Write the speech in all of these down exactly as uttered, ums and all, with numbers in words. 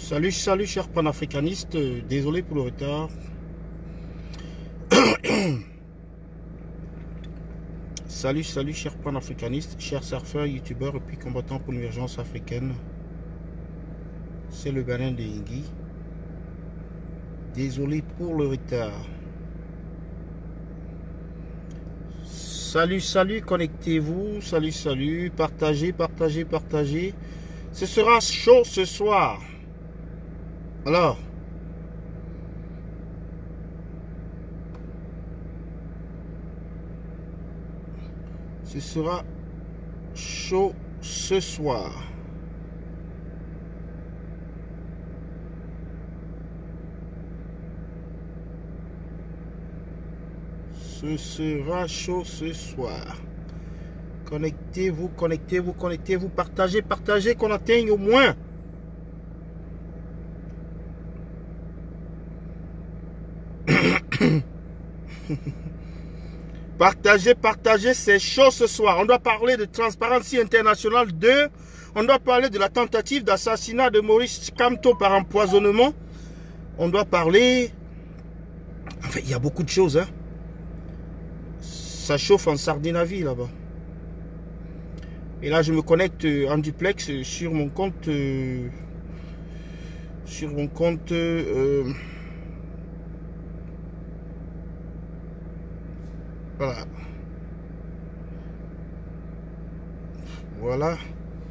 Salut, salut, chers panafricanistes. Désolé pour le retard. Salut, salut, chers panafricanistes, chers surfeurs, youtubeurs et puis combattants pour l'urgence africaine. C'est le Banin de Ingui. Désolé pour le retard. Salut, salut, connectez-vous. Salut, salut. Partagez, partagez, partagez. Ce sera chaud ce soir. Alors, ce sera chaud ce soir. Ce sera chaud ce soir. Connectez-vous, connectez-vous, connectez-vous, partagez, partagez, qu'on atteigne au moins partagez, partagez, c'est chaud ce soir. On doit parler de Transparency International deux. On doit parler de la tentative d'assassinat de Maurice Kamto par empoisonnement. On doit parler... Enfin, il y a beaucoup de choses. Hein. Ça chauffe en sardine à vie là-bas. Et là, je me connecte en duplex sur mon compte... Euh, sur mon compte... Euh, Voilà. Voilà.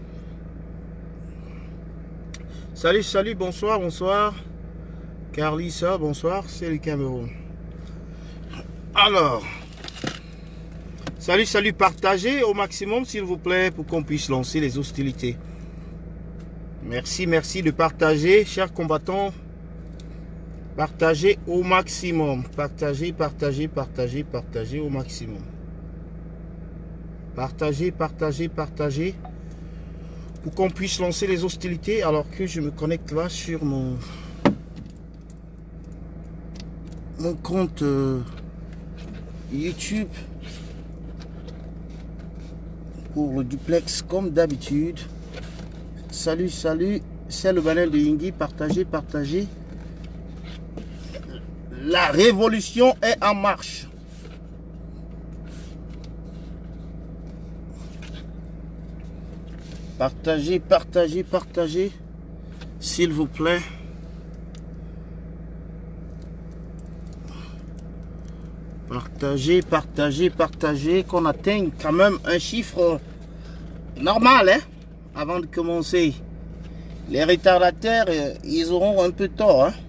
Salut, salut, bonsoir, bonsoir. Carlissa, bonsoir, c'est le Cameroun. Alors. Salut, salut, partagez au maximum, s'il vous plaît, pour qu'on puisse lancer les hostilités. Merci, merci de partager, chers combattants. Partagez au maximum. Partagez, partagez, partagez, partagez au maximum. Partagez, partagez, partagez. Pour qu'on puisse lancer les hostilités alors que je me connecte là sur mon, mon compte euh, YouTube. Pour le duplex comme d'habitude. Salut, salut. C'est le Banin de Ingui. Partagez, partagez. La révolution est en marche. Partagez, partagez, partagez. S'il vous plaît. Partagez, partagez, partagez. Qu'on atteigne quand même un chiffre normal, hein, avant de commencer. Les retardataires, ils auront un peu tort, hein.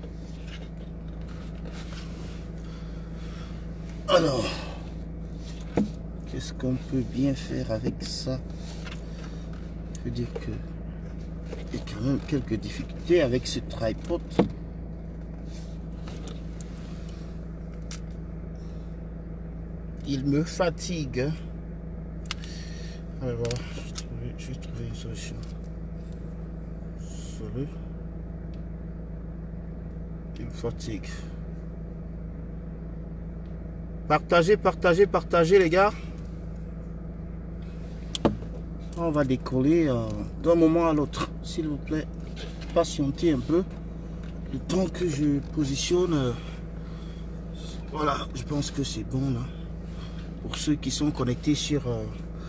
Alors, qu'est-ce qu'on peut bien faire avec ça? Je veux dire que il y a quand même quelques difficultés avec ce tripod. Il me fatigue. Alors voilà, je vais trouver une solution. Salut. Il me fatigue. Partagez, partagez, partagez les gars. On va décoller euh, d'un moment à l'autre. S'il vous plaît, patientez un peu. Le temps que je positionne. Euh, voilà, je pense que c'est bon là. Pour ceux qui sont connectés sur... Euh...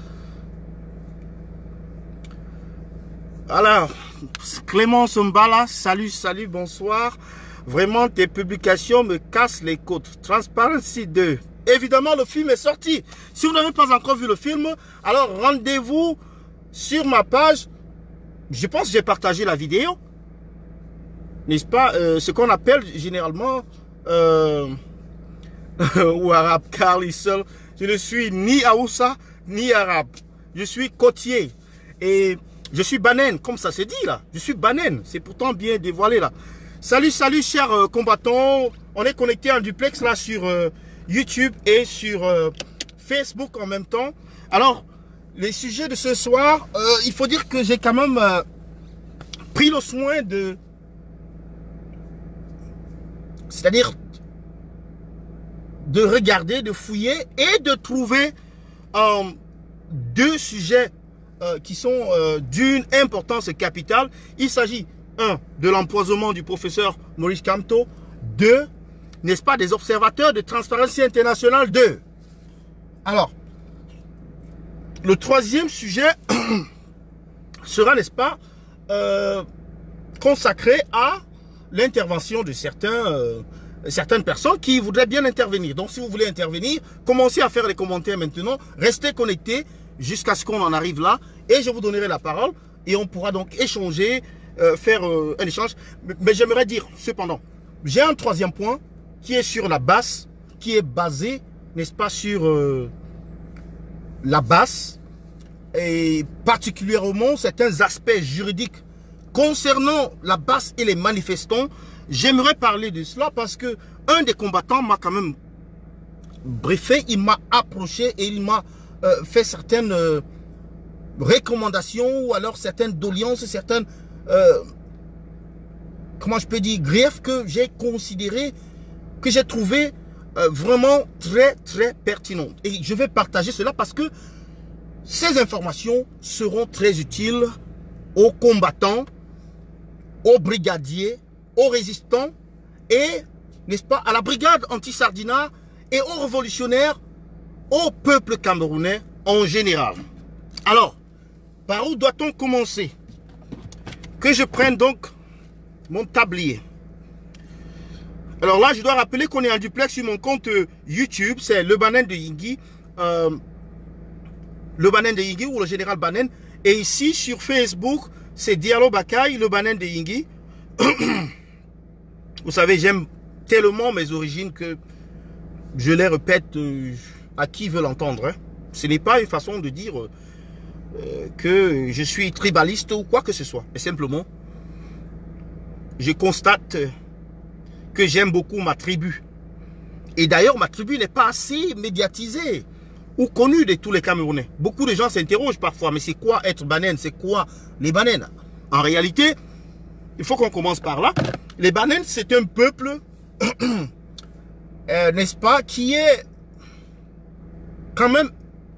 Alors, Clémence Mbala, salut, salut, bonsoir. Vraiment, tes publications me cassent les côtes. Transparency deux. Évidemment, le film est sorti. Si vous n'avez pas encore vu le film, alors rendez-vous sur ma page. Je pense que j'ai partagé la vidéo. N'est-ce pas? euh, Ce qu'on appelle généralement... Euh, ou arabe, car seul. Je ne suis ni Aoussa, ni arabe. Je suis côtier. Et je suis banane, comme ça se dit là. Je suis banane. C'est pourtant bien dévoilé là. Salut, salut, chers euh, combattants. On est connecté en duplex là sur euh, YouTube et sur euh, Facebook en même temps. Alors, les sujets de ce soir, euh, il faut dire que j'ai quand même euh, pris le soin de... C'est-à-dire de regarder, de fouiller et de trouver euh, deux sujets euh, qui sont euh, d'une importance capitale. Il s'agit un, de l'empoisonnement du professeur Maurice Kamto. deux, n'est-ce pas, des observateurs de Transparency International. deux. Alors, le troisième sujet sera, n'est-ce pas, euh, consacré à l'intervention de certains, euh, certaines personnes qui voudraient bien intervenir. Donc, si vous voulez intervenir, commencez à faire les commentaires maintenant. Restez connectés jusqu'à ce qu'on en arrive là. Et je vous donnerai la parole. Et on pourra donc échanger, euh, faire euh, un échange. Mais, mais j'aimerais dire, cependant, j'ai un troisième point qui est sur la base, qui est basé, n'est-ce pas, sur euh, la base et particulièrement certains aspects juridiques concernant la base et les manifestants. J'aimerais parler de cela parce que un des combattants m'a quand même briefé, il m'a approché et il m'a euh, fait certaines euh, recommandations ou alors certaines doléances, certaines, euh, comment je peux dire, griefs que j'ai considéré, que j'ai trouvé euh, vraiment très très pertinentes. Et je vais partager cela parce que ces informations seront très utiles aux combattants, aux brigadiers, aux résistants et, n'est-ce pas, à la brigade anti-Sardina et aux révolutionnaires, au peuple camerounais en général. Alors, par où doit-on commencer? Que je prenne donc mon tablier. Alors là, je dois rappeler qu'on est en duplex sur mon compte YouTube, c'est le Banen de Yingui, euh, le Banen de Yingui ou le général Banen. Et ici, sur Facebook, c'est Diallo Bakay, le Banen de Yingui. Vous savez, j'aime tellement mes origines que je les répète euh, à qui veut l'entendre. Hein. Ce n'est pas une façon de dire euh, que je suis tribaliste ou quoi que ce soit. Mais simplement, je constate que j'aime beaucoup ma tribu. Et d'ailleurs, ma tribu n'est pas assez médiatisée ou connue de tous les Camerounais. Beaucoup de gens s'interrogent parfois, mais c'est quoi être Banen? C'est quoi les Banen? En réalité, il faut qu'on commence par là. Les Banen, c'est un peuple, euh, n'est-ce pas, qui est quand même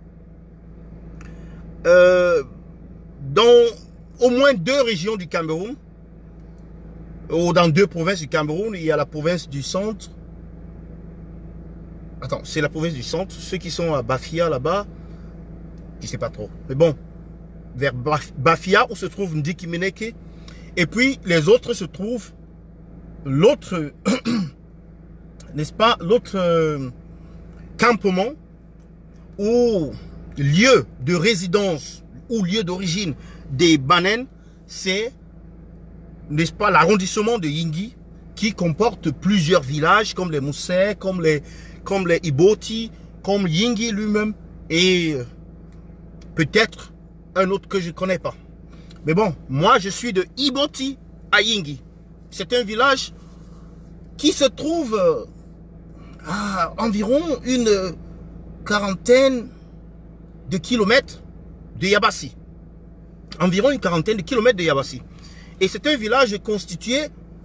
euh, dans au moins deux régions du Cameroun, ou dans deux provinces du Cameroun. Il y a la province du centre. Attends, c'est la province du centre. Ceux qui sont à Bafia là-bas, je ne sais pas trop. Mais bon, vers Bafia où se trouve Ndikimeneke. Et puis les autres se trouvent l'autre, n'est-ce pas, l'autre euh, campement ou lieu de résidence ou lieu d'origine des Banen, c'est, n'est-ce pas, l'arrondissement de Yingui qui comporte plusieurs villages comme les Moussais, comme les, comme les Iboti, comme Yingui lui-même et euh, peut-être un autre que je ne connais pas. Mais bon, moi je suis de Iboti à Yingui. C'est un village qui se trouve euh, à environ une quarantaine de kilomètres de Yabassi. Environ une quarantaine de kilomètres de Yabassi. Et c'est un village constitué,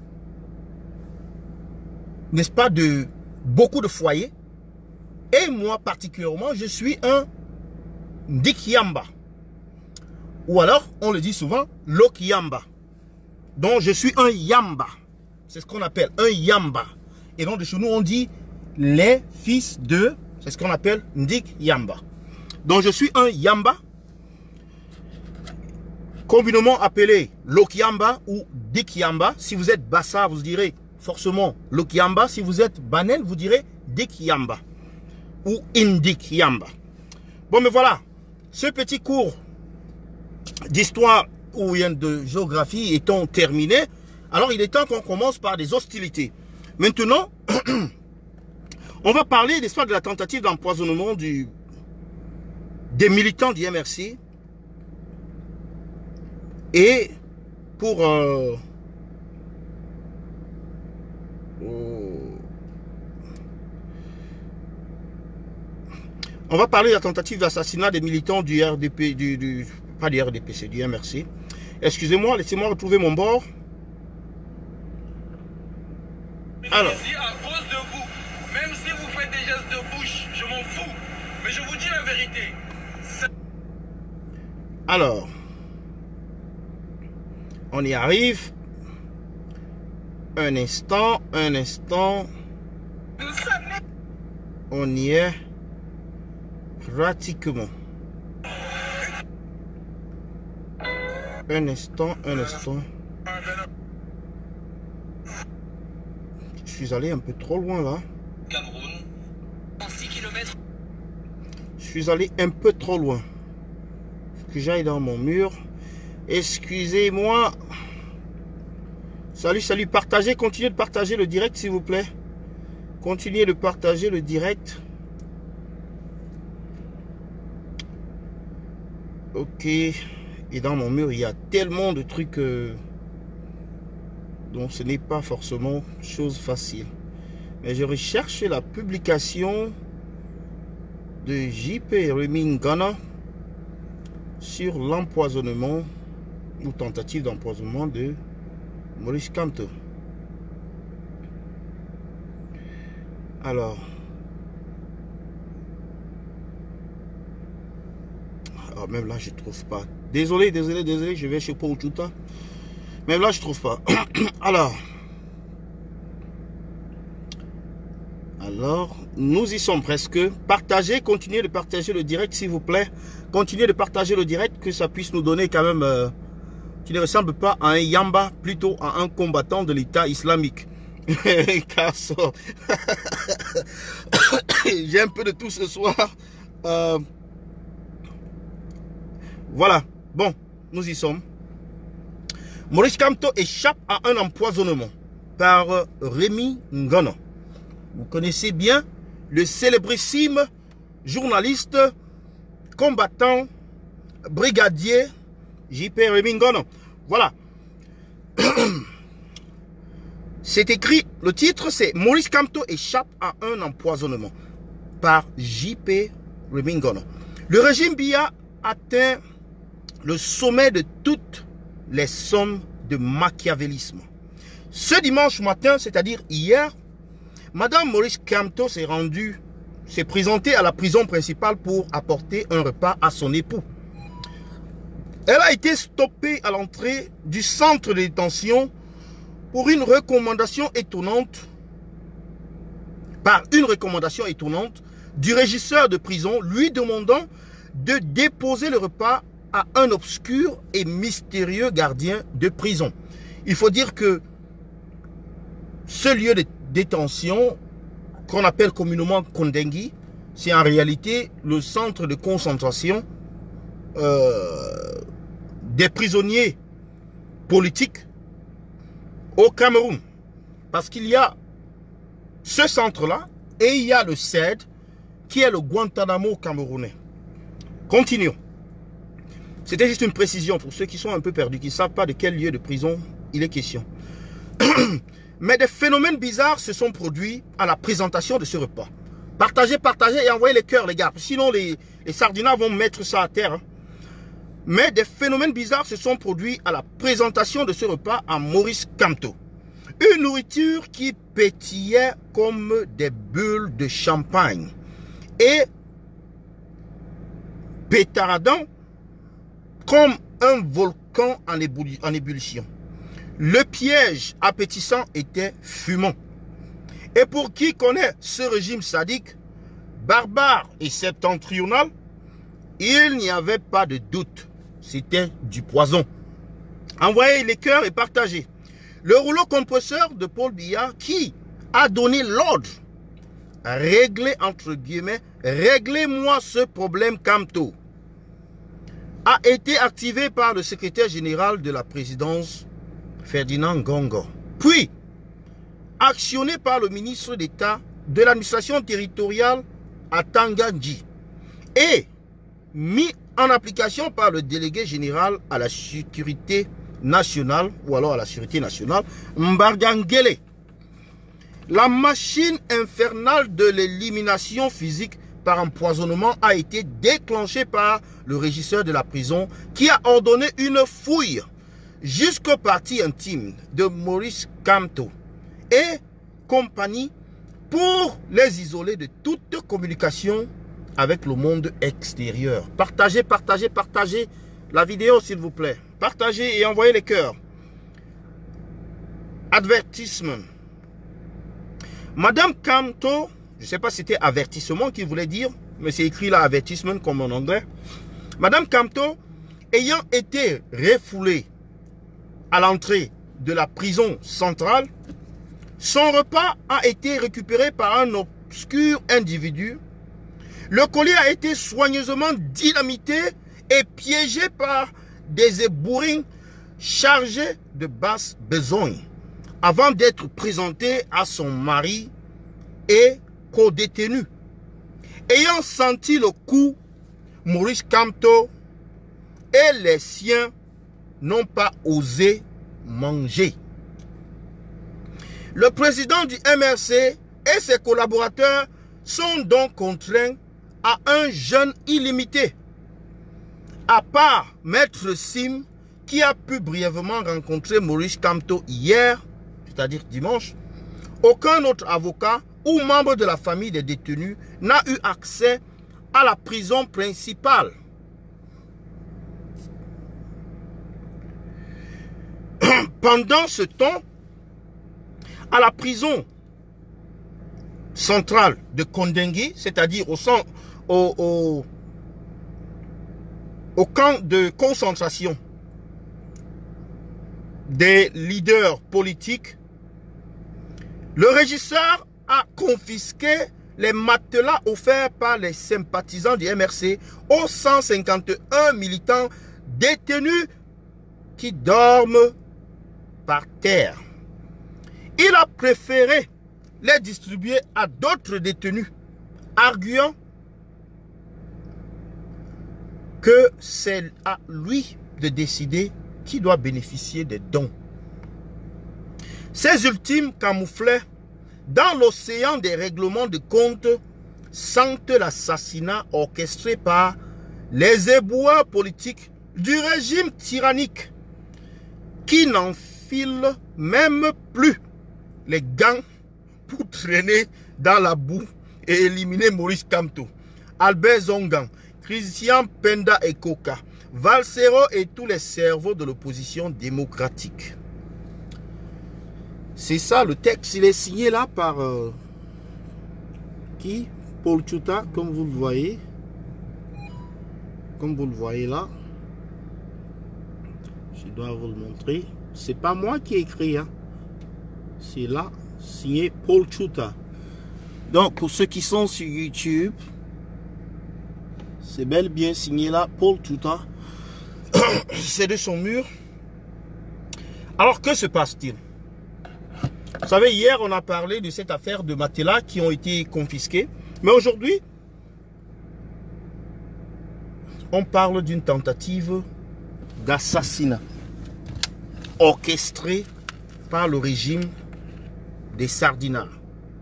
n'est-ce pas, de beaucoup de foyers. Et moi particulièrement, je suis un Ndikyamba. Ou alors, on le dit souvent, Lokyamba. Donc, je suis un Yamba. C'est ce qu'on appelle un Yamba. Et donc, de chez nous, on dit les fils de, c'est ce qu'on appelle Ndik Yamba. Donc, je suis un Yamba, communément appelé Lokyamba ou Dikyamba. Si vous êtes Bassa, vous direz forcément Lokyamba. Si vous êtes Banen, vous direz Dikyamba ou Indik Yamba. Bon, mais voilà, ce petit cours d'histoire ou bien de géographie étant terminé, alors il est temps qu'on commence par des hostilités. Maintenant, on va parler, n'est-ce pas, de la tentative d'empoisonnement du des militants du M R C. Et pour euh, on va parler de la tentative d'assassinat des militants du R D P, du, du pas du R D P, c'est du M R C. Excusez-moi, laissez-moi retrouver mon bord. Alors, à cause de vous, même si vous faites des gestes de bouche, je m'en fous, mais je vous dis la vérité. Alors, on y arrive. Un instant, un instant. On y est pratiquement. Un instant, un instant. Je suis allé un peu trop loin là. Cameroun, six kilomètres. Je suis allé un peu trop loin. Faut que j'aille dans mon mur. Excusez-moi. Salut, salut. Partagez, continuez de partager le direct s'il vous plaît. Continuez de partager le direct. Ok. Et dans mon mur, il y a tellement de trucs. Euh, donc ce n'est pas forcément chose facile. Mais je recherche la publication de J P Remy Ngana sur l'empoisonnement ou tentative d'empoisonnement de Maurice Kamto. Alors, alors, même là je trouve pas. Désolé, désolé, désolé, je vais chez Pouchouta. Même là je trouve pas. Alors, alors, nous y sommes presque. Partagez, continuez de partager le direct s'il vous plaît. Continuez de partager le direct, que ça puisse nous donner quand même, euh, qui ne ressemble pas à un Yamba, plutôt à un combattant de l'État islamique. J'ai un peu de tout ce soir. Euh, voilà. Bon, nous y sommes. Maurice Kamto échappe à un empoisonnement par Remy Ngana. Vous connaissez bien le célébrissime journaliste, combattant, brigadier J P Remy Ngana. Voilà. C'est écrit, le titre c'est Maurice Kamto échappe à un empoisonnement par J P Remy Ngana. Le régime Biya atteint le sommet de toutes les sommes de machiavélisme. Ce dimanche matin, c'est-à-dire hier, Madame Maurice Kamto s'est rendue, s'est présentée à la prison principale pour apporter un repas à son époux. Elle a été stoppée à l'entrée du centre de détention pour une recommandation étonnante, par une recommandation étonnante du régisseur de prison lui demandant de déposer le repas à un obscur et mystérieux gardien de prison. Il faut dire que ce lieu de détention, qu'on appelle communément Kondengui, c'est en réalité le centre de concentration euh, des prisonniers politiques au Cameroun. Parce qu'il y a ce centre-là et il y a le C E D qui est le Guantanamo camerounais. Continuons. C'était juste une précision pour ceux qui sont un peu perdus, qui ne savent pas de quel lieu de prison il est question. Mais des phénomènes bizarres se sont produits à la présentation de ce repas. Partagez, partagez et envoyez les cœurs, les gars. Sinon, les, les sardinats vont mettre ça à terre. Hein. Mais des phénomènes bizarres se sont produits à la présentation de ce repas à Maurice Kamto. Une nourriture qui pétillait comme des bulles de champagne et pétaradant comme un volcan en, ébulli, en ébullition. Le piège appétissant était fumant. Et pour qui connaît ce régime sadique, barbare et septentrional, il n'y avait pas de doute. C'était du poison. Envoyez les cœurs et partagez. Le rouleau compresseur de Paul Biya qui a donné l'ordre, réglez entre guillemets, réglez-moi ce problème Kamto, a été activé par le secrétaire général de la présidence, Ferdinand Ngongo. Puis, actionné par le ministre d'État de l'administration territoriale à Tangandji et mis en application par le délégué général à la sécurité nationale, ou alors à la sécurité nationale, Mbargangele. La machine infernale de l'élimination physique par empoisonnement a été déclenchée par le régisseur de la prison qui a ordonné une fouille jusqu'aux parties intimes de Maurice Kamto et compagnie pour les isoler de toute communication avec le monde extérieur. Partagez, partagez, partagez la vidéo s'il vous plaît. Partagez et envoyez les cœurs. Advertisement. Madame Kamto, je ne sais pas si c'était avertissement qu'il voulait dire, mais c'est écrit là avertissement comme en anglais. Madame Kamto, ayant été refoulée à l'entrée de la prison centrale, son repas a été récupéré par un obscur individu. Le colis a été soigneusement dynamité et piégé par des ébourins chargés de basse besogne avant d'être présenté à son mari et co-détenu. Ayant senti le coup, Maurice Kamto et les siens n'ont pas osé manger. Le président du M R C et ses collaborateurs sont donc contraints à un jeûne illimité. À part Maître Sim, qui a pu brièvement rencontrer Maurice Kamto hier, c'est-à-dire dimanche, aucun autre avocat ou membre de la famille des détenus n'a eu accès à la prison principale. Pendant ce temps, à la prison centrale de Kondengui, c'est-à-dire au, au, au, au camp de concentration des leaders politiques, le régisseur a confisqué les matelas offerts par les sympathisants du M R C aux cent cinquante et un militants détenus qui dorment par terre. Il a préféré les distribuer à d'autres détenus, arguant que c'est à lui de décider qui doit bénéficier des dons. Ces ultimes camouflés dans l'océan des règlements de compte sentent l'assassinat orchestré par les éboueurs politiques du régime tyrannique qui n'enfilent même plus les gants pour traîner dans la boue et éliminer Maurice Kamto, Albert Zongan, Christian Penda et Koka, Valsero et tous les cerveaux de l'opposition démocratique. C'est ça le texte, il est signé là par euh, qui? Paul Tchouta, comme vous le voyez. Comme vous le voyez là. Je dois vous le montrer. C'est pas moi qui ai écrit, hein. C'est là, signé Paul Tchouta. Donc, pour ceux qui sont sur YouTube, c'est bel bien signé là, Paul Tchouta. C'est de son mur. Alors, que se passe-t-il? Vous savez, hier, on a parlé de cette affaire de matelas qui ont été confisqués. Mais aujourd'hui, on parle d'une tentative d'assassinat orchestrée par le régime des Sardinards.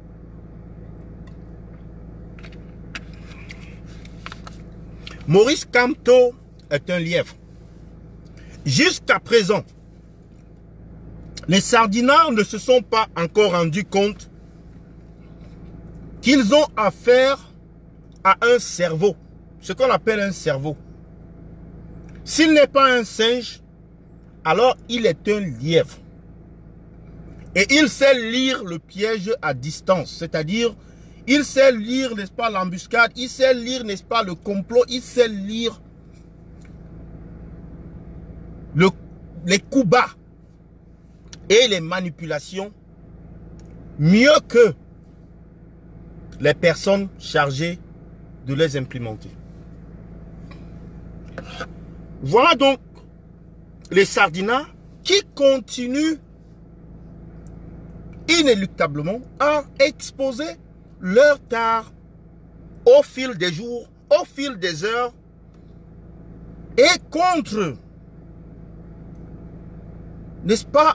Maurice Kamto est un lièvre. Jusqu'à présent, les Sardinards ne se sont pas encore rendus compte qu'ils ont affaire à un cerveau, ce qu'on appelle un cerveau. S'il n'est pas un singe, alors il est un lièvre. Et il sait lire le piège à distance, c'est-à-dire, il sait lire, n'est-ce pas, l'embuscade, il sait lire, n'est-ce pas, le complot, il sait lire le, les coups bas et les manipulations mieux que les personnes chargées de les implémenter. Voilà donc les Sardinards qui continuent inéluctablement à exposer leur tard au fil des jours, au fil des heures et contre, n'est-ce pas,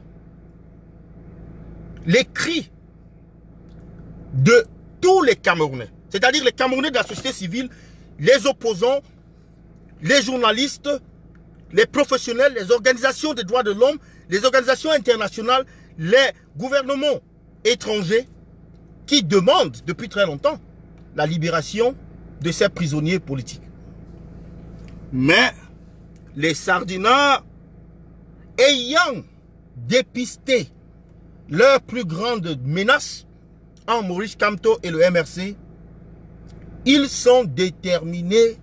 les cris de tous les Camerounais, c'est-à-dire les Camerounais de la société civile, les opposants, les journalistes, les professionnels, les organisations des droits de l'homme, les organisations internationales, les gouvernements étrangers qui demandent depuis très longtemps la libération de ces prisonniers politiques. Mais les Sardinards, ayant dépisté leur plus grande menace en Maurice Kamto et le M R C, ils sont déterminés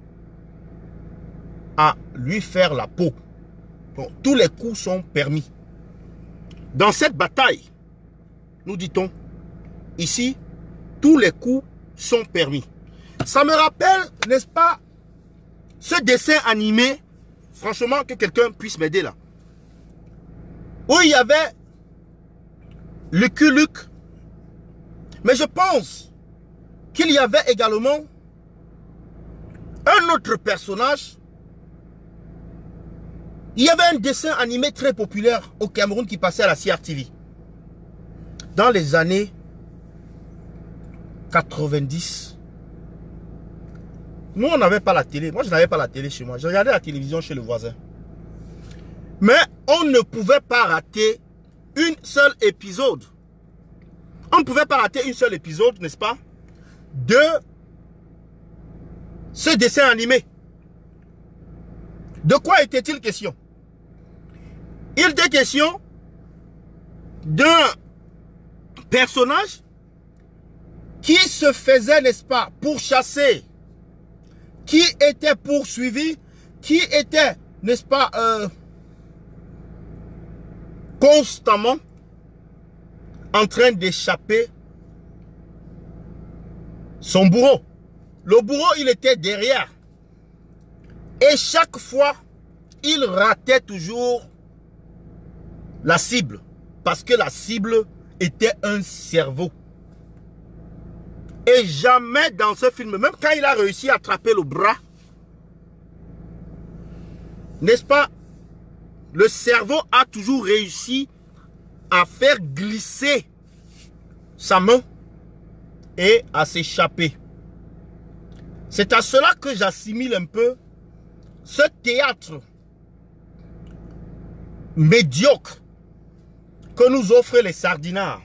à lui faire la peau. Donc, tous les coups sont permis. Dans cette bataille, nous dit-on, ici, tous les coups sont permis. Ça me rappelle, n'est-ce pas, ce dessin animé, franchement, que quelqu'un puisse m'aider là. Où il y avait Lucky Luke. Mais je pense qu'il y avait également un autre personnage. Il y avait un dessin animé très populaire au Cameroun qui passait à la C R T V. Dans les années quatre-vingt-dix. Nous, on n'avait pas la télé. Moi, je n'avais pas la télé chez moi. Je regardais la télévision chez le voisin. Mais on ne pouvait pas rater une seule épisode. On ne pouvait pas rater une seule épisode, n'est-ce pas, de ce dessin animé. De quoi était-il question? Il était question d'un personnage qui se faisait, n'est-ce pas, pourchasser, qui était poursuivi, qui était, n'est-ce pas, euh, constamment en train d'échapper son bourreau. Le bourreau, il était derrière. Et chaque fois, il ratait toujours la cible. Parce que la cible était un cerveau. Et jamais dans ce film, même quand il a réussi à attraper le bras, n'est-ce pas, le cerveau a toujours réussi à faire glisser sa main et à s'échapper. C'est à cela que j'assimile un peu ce théâtre médiocre que nous offrent les sardinards.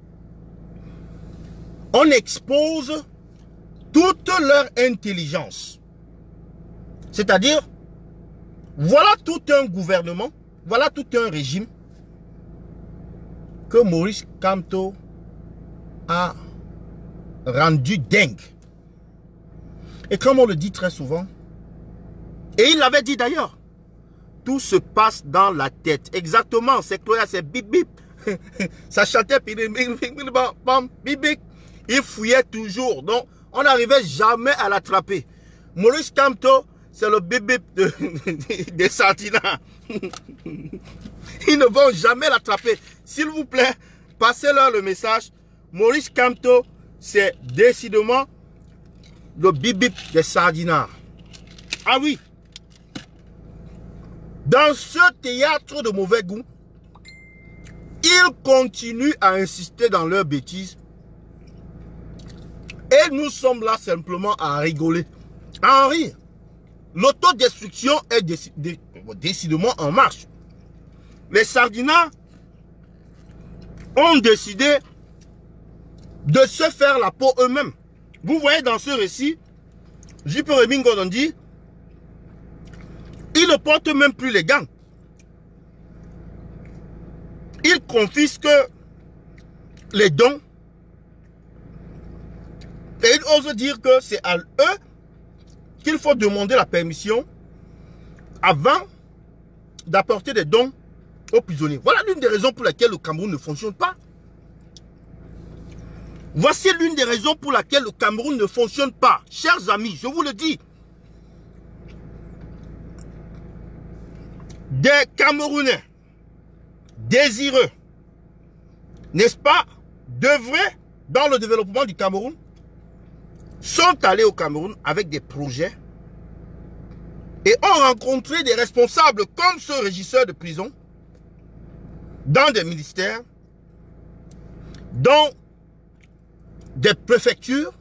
On expose toute leur intelligence. C'est-à-dire, voilà tout un gouvernement, voilà tout un régime que Maurice Kamto a rendu dingue. Et comme on le dit très souvent, et il l'avait dit d'ailleurs, tout se passe dans la tête. Exactement, c'est Chloé, c'est bip bip. Ça chantait, bip bip. Il fouillait toujours, donc on n'arrivait jamais à l'attraper. Maurice Kamto, c'est le bip bip de, des sardinards. Ils ne vont jamais l'attraper. S'il vous plaît, passez-leur le message. Maurice Kamto, c'est décidément le bip bip des sardinards. Ah oui. Dans ce théâtre de mauvais goût, ils continuent à insister dans leurs bêtises. Et nous sommes là simplement à rigoler, à en rire. L'autodestruction est déc dé décidément en marche. Les sardinards ont décidé de se faire la peau eux-mêmes. Vous voyez dans ce récit, J P Rémy Ngonondi, il ne porte même plus les gants. Il confisque les dons. Et il ose dire que c'est à eux qu'il faut demander la permission avant d'apporter des dons aux prisonniers. Voilà l'une des raisons pour lesquelles le Cameroun ne fonctionne pas. Voici l'une des raisons pour lesquelles le Cameroun ne fonctionne pas. Chers amis, je vous le dis. Des Camerounais désireux, n'est-ce pas, d'œuvrer dans le développement du Cameroun, sont allés au Cameroun avec des projets et ont rencontré des responsables comme ce régisseur de prison dans des ministères, dans des préfectures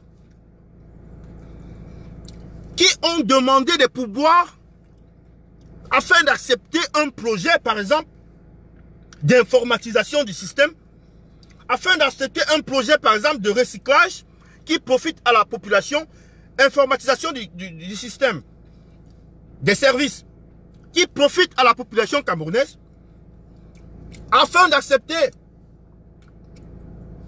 qui ont demandé des pourboires afin d'accepter un projet, par exemple, d'informatisation du système, afin d'accepter un projet, par exemple, de recyclage qui profite à la population, informatisation du, du, du système, des services, qui profite à la population camerounaise, afin d'accepter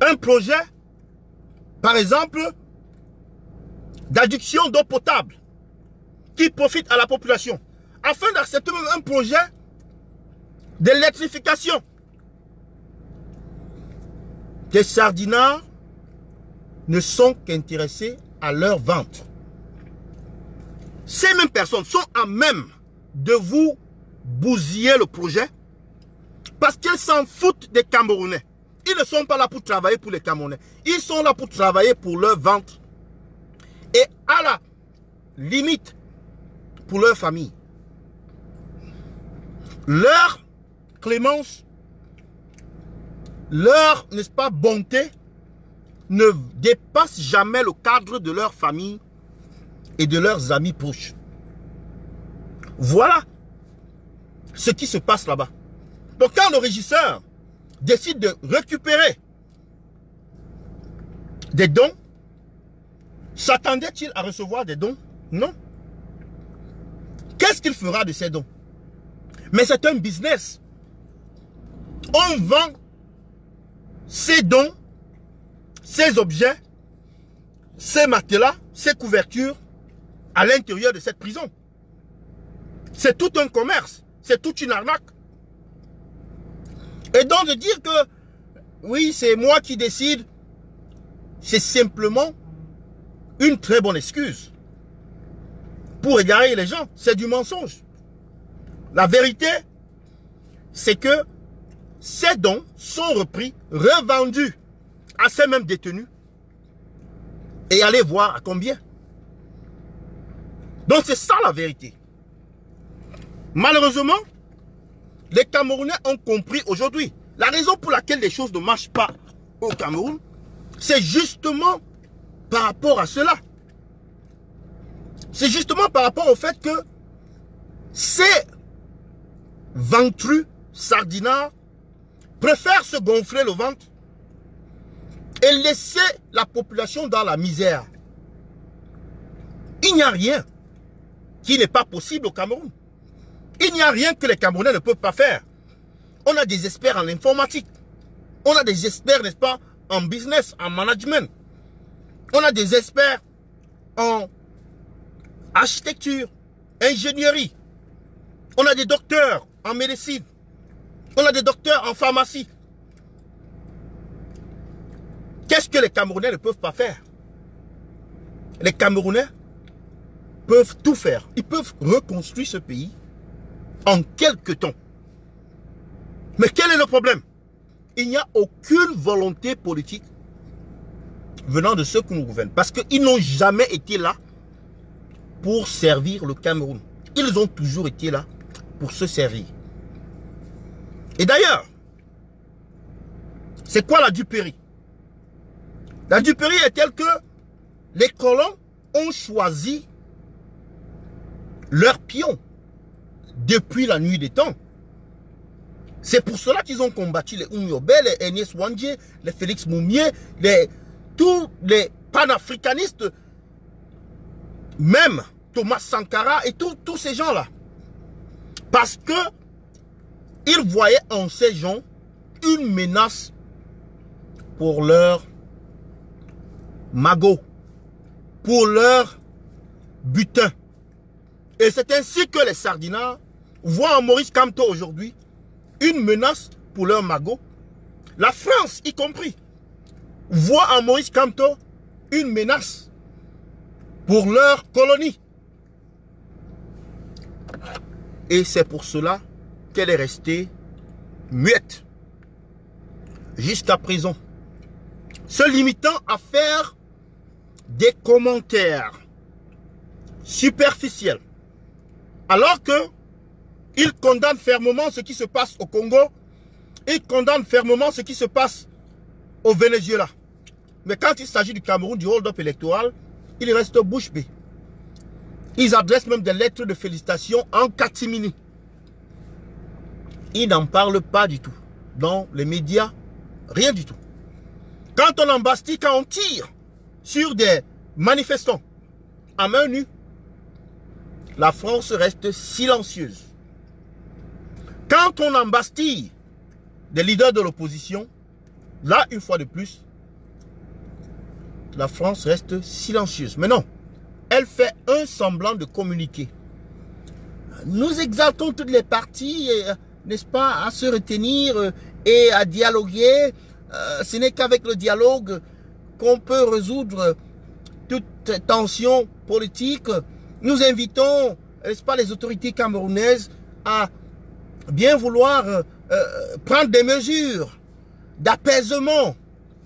un projet, par exemple, d'adduction d'eau potable qui profite à la population, afin d'accepter même un projet d'électrification. Les sardinards ne sont qu'intéressés à leur vente. Ces mêmes personnes sont à même de vous bousiller le projet parce qu'ils s'en foutent des Camerounais. Ils ne sont pas là pour travailler pour les Camerounais. Ils sont là pour travailler pour leur vente et à la limite pour leur famille. Leur clémence, leur, n'est-ce pas, bonté ne dépasse jamais le cadre de leur famille et de leurs amis proches. Voilà ce qui se passe là-bas. Donc quand le régisseur décide de récupérer des dons, s'attendait-il à recevoir des dons? Non. Qu'est-ce qu'il fera de ces dons? Mais c'est un business. On vend ces dons, ces objets, ces matelas, ces couvertures à l'intérieur de cette prison. C'est tout un commerce, c'est toute une arnaque. Et donc de dire que oui, c'est moi qui décide, c'est simplement une très bonne excuse pour égarer les gens. C'est du mensonge. La vérité, c'est que ces dons sont repris, revendus à ces mêmes détenus. Et allez voir à combien. Donc c'est ça la vérité. Malheureusement, les Camerounais ont compris aujourd'hui. La raison pour laquelle les choses ne marchent pas au Cameroun, c'est justement par rapport à cela. C'est justement par rapport au fait que ces ventrus sardinards préfèrent se gonfler le ventre et laisser la population dans la misère. Il n'y a rien qui n'est pas possible au Cameroun. Il n'y a rien que les Camerounais ne peuvent pas faire. On a des experts en informatique. On a des experts, n'est-ce pas, en business, en management. On a des experts en architecture, ingénierie. On a des docteurs en médecine. On a des docteurs en pharmacie. Qu'est-ce que les Camerounais ne peuvent pas faire? Les Camerounais peuvent tout faire. Ils peuvent reconstruire ce pays en quelques temps. Mais quel est le problème? Il n'y a aucune volonté politique venant de ceux qui nous gouvernent. Parce qu'ils n'ont jamais été là pour servir le Cameroun. Ils ont toujours été là pour se servir. Et d'ailleurs, c'est quoi la duperie? La duperie est telle que les colons ont choisi leurs pions depuis la nuit des temps. C'est pour cela qu'ils ont combattu les Oumiobe, les Ernest Wandje, les Félix Moumié, les, tous les panafricanistes, même Thomas Sankara et tous tous ces gens-là. Parce que ils voyaient en ces gens une menace pour leur magot, pour leur butin. Et c'est ainsi que les sardinards voient en Maurice Kamto aujourd'hui une menace pour leur magot. La France, y compris, voit en Maurice Kamto une menace pour leur colonie. Et c'est pour cela qu'elle est restée muette jusqu'à présent, se limitant à faire des commentaires superficiels, alors que il condamne fermement ce qui se passe au Congo, il condamne fermement ce qui se passe au Venezuela. Mais quand il s'agit du Cameroun, du hold-up électoral, il reste bouche bée. Ils adressent même des lettres de félicitations en catimini. Ils n'en parlent pas du tout. Dans les médias, rien du tout. Quand on embastille, quand on tire sur des manifestants à main nue, la France reste silencieuse. Quand on embastille des leaders de l'opposition, là, une fois de plus, la France reste silencieuse. Mais non, elle fait un semblant de communiquer. Nous exaltons toutes les parties, n'est-ce pas, à se retenir et à dialoguer. Euh, ce n'est qu'avec le dialogue qu'on peut résoudre toute tension politique. Nous invitons, n'est-ce pas, les autorités camerounaises à bien vouloir euh, prendre des mesures d'apaisement.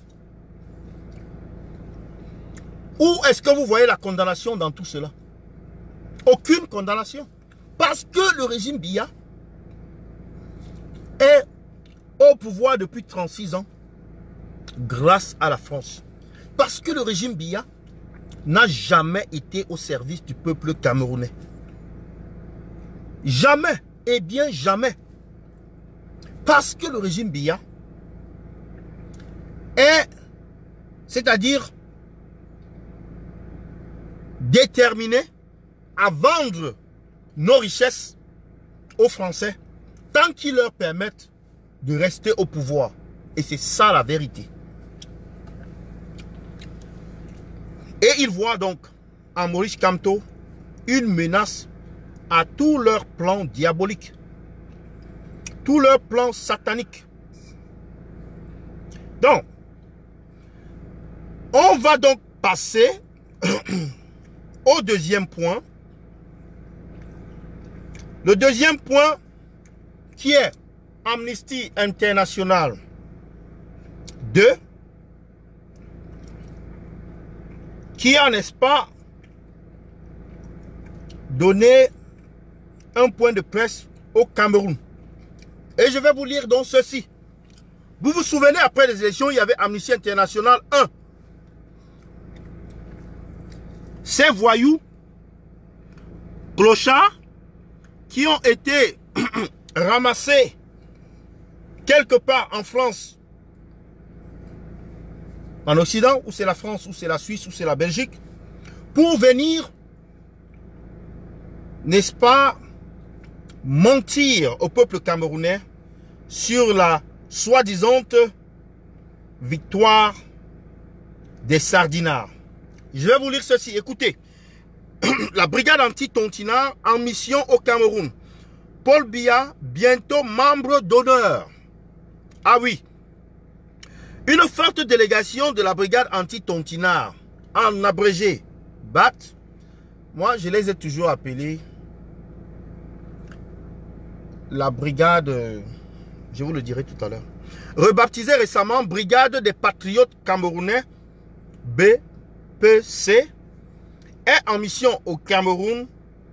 Où est-ce que vous voyez la condamnation dans tout cela? Aucune condamnation. Parce que le régime Biya est au pouvoir depuis trente-six ans grâce à la France. Parce que le régime Biya n'a jamais été au service du peuple camerounais. Jamais. Eh bien, jamais. Parce que le régime Biya est, c'est-à-dire déterminé à vendre nos richesses aux Français tant qu'ils leur permettent de rester au pouvoir. Et c'est ça la vérité. Et ils voient donc en Maurice Kamto une menace à tous leurs plans diaboliques, tous leurs plans sataniques. Donc, on va donc passer au deuxième point. Le deuxième point qui est Amnesty International deux, qui a, n'est-ce pas, donné un point de presse au Cameroun. Et je vais vous lire donc ceci. Vous vous souvenez, après les élections, il y avait Amnesty International un. Ces voyous, clochards, qui ont été ramassés quelque part en France, en Occident, ou c'est la France, ou c'est la Suisse, ou c'est la Belgique, pour venir, n'est-ce pas, mentir au peuple camerounais sur la soi-disant victoire des sardinards. Je vais vous lire ceci, écoutez. La brigade anti-tontinard en mission au Cameroun. Paul Biya, bientôt membre d'honneur. Ah oui. Une forte délégation de la brigade anti-tontinard, en abrégé, B A T, moi je les ai toujours appelés la brigade, je vous le dirai tout à l'heure, rebaptisée récemment Brigade des Patriotes Camerounais, B P C, est en mission au Cameroun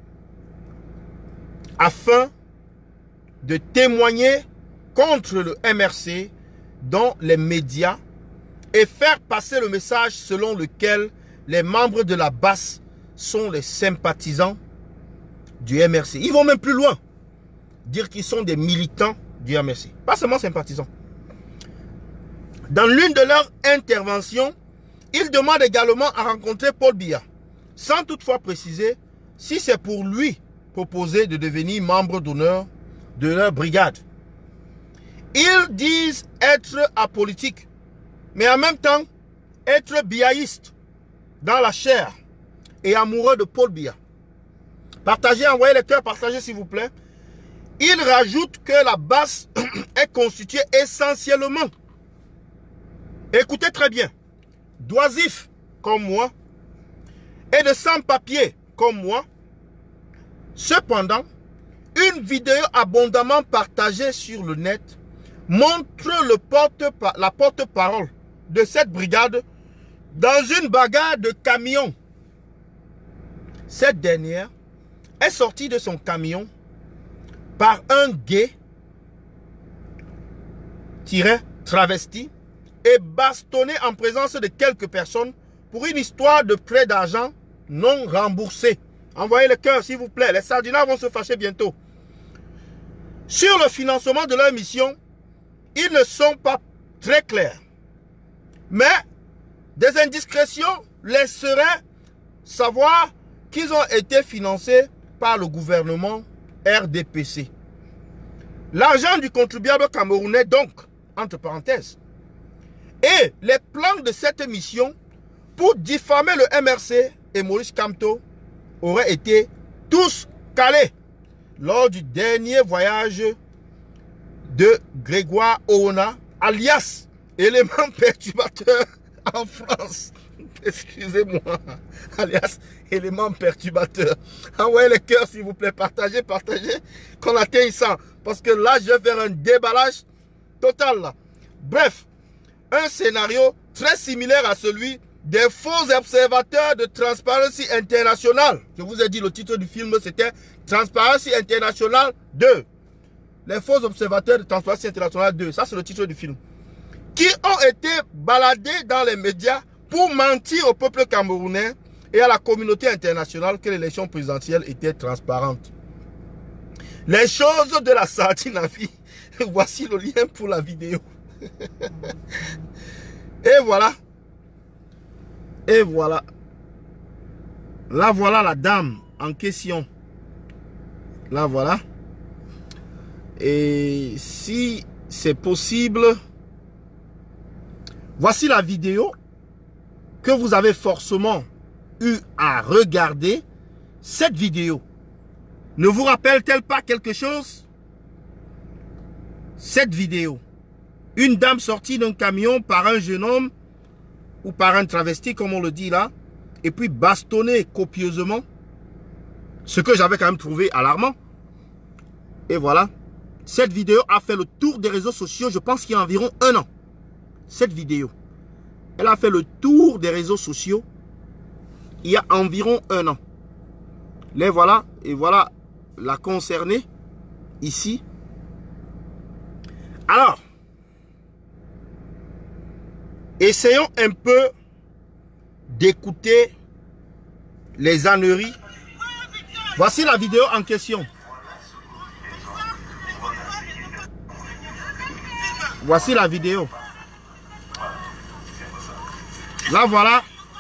afin de témoigner contre le M R C dans les médias et faire passer le message selon lequel les membres de la B A S sont les sympathisants du M R C. Ils vont même plus loin, dire qu'ils sont des militants du M R C, pas seulement sympathisants. Dans l'une de leurs interventions, ils demandent également à rencontrer Paul Biya, sans toutefois préciser si c'est pour lui proposer de devenir membre d'honneur de leur brigade. Ils disent être apolitiques, mais en même temps être biaïstes dans la chair et amoureux de Paul Biya. Partagez, envoyez les cœurs, partagez s'il vous plaît. Ils rajoutent que la B A S est constituée essentiellement, écoutez très bien, d'oisifs comme moi et de sans-papiers comme moi. Cependant, une vidéo abondamment partagée sur le net montre le porte, la porte-parole de cette brigade dans une bagarre de camion. Cette dernière est sortie de son camion par un gay tiré travesti et bastonné en présence de quelques personnes pour une histoire de prêt d'argent non remboursé. Envoyez le cœur s'il vous plaît, les sardinards vont se fâcher bientôt. Sur le financement de leur mission, ils ne sont pas très clairs. Mais des indiscrétions laisseraient savoir qu'ils ont été financés par le gouvernement R D P C. L'argent du contribuable camerounais donc, entre parenthèses. Et les plans de cette mission pour diffamer le M R C et Maurice Kamto auraient été tous calés lors du dernier voyage de Grégoire Oona, alias élément perturbateur en France. Excusez-moi, alias élément perturbateur. Envoyez les cœurs s'il vous plaît, partagez, partagez, qu'on atteigne ça. Parce que là, je vais faire un déballage total. Là. Bref, un scénario très similaire à celui des faux observateurs de Transparency International. Je vous ai dit, le titre du film, c'était Transparency International deux. Les faux observateurs de Transparency International deux. Ça, c'est le titre du film. Qui ont été baladés dans les médias pour mentir au peuple camerounais et à la communauté internationale que l'élection présidentielle était transparente. Les choses de la sardine à vie. Voici le lien pour la vidéo. Et voilà. Et voilà. Là, voilà la dame en question. Là, voilà. Et si c'est possible, voici la vidéo que vous avez forcément eu à regarder. Cette vidéo ne vous rappelle-t-elle pas quelque chose? Cette vidéo. Une dame sortie d'un camion par un jeune homme ou par un travesti, comme on le dit là, et puis bastonnée copieusement. Ce que j'avais quand même trouvé alarmant. Et voilà. Cette vidéo a fait le tour des réseaux sociaux, je pense qu'il y a environ un an. Cette vidéo. Elle a fait le tour des réseaux sociaux il y a environ un an. Les voilà. Et voilà la concernée ici. Alors, essayons un peu d'écouter les âneries. Voici la vidéo en question. Voici la vidéo. Là, voilà.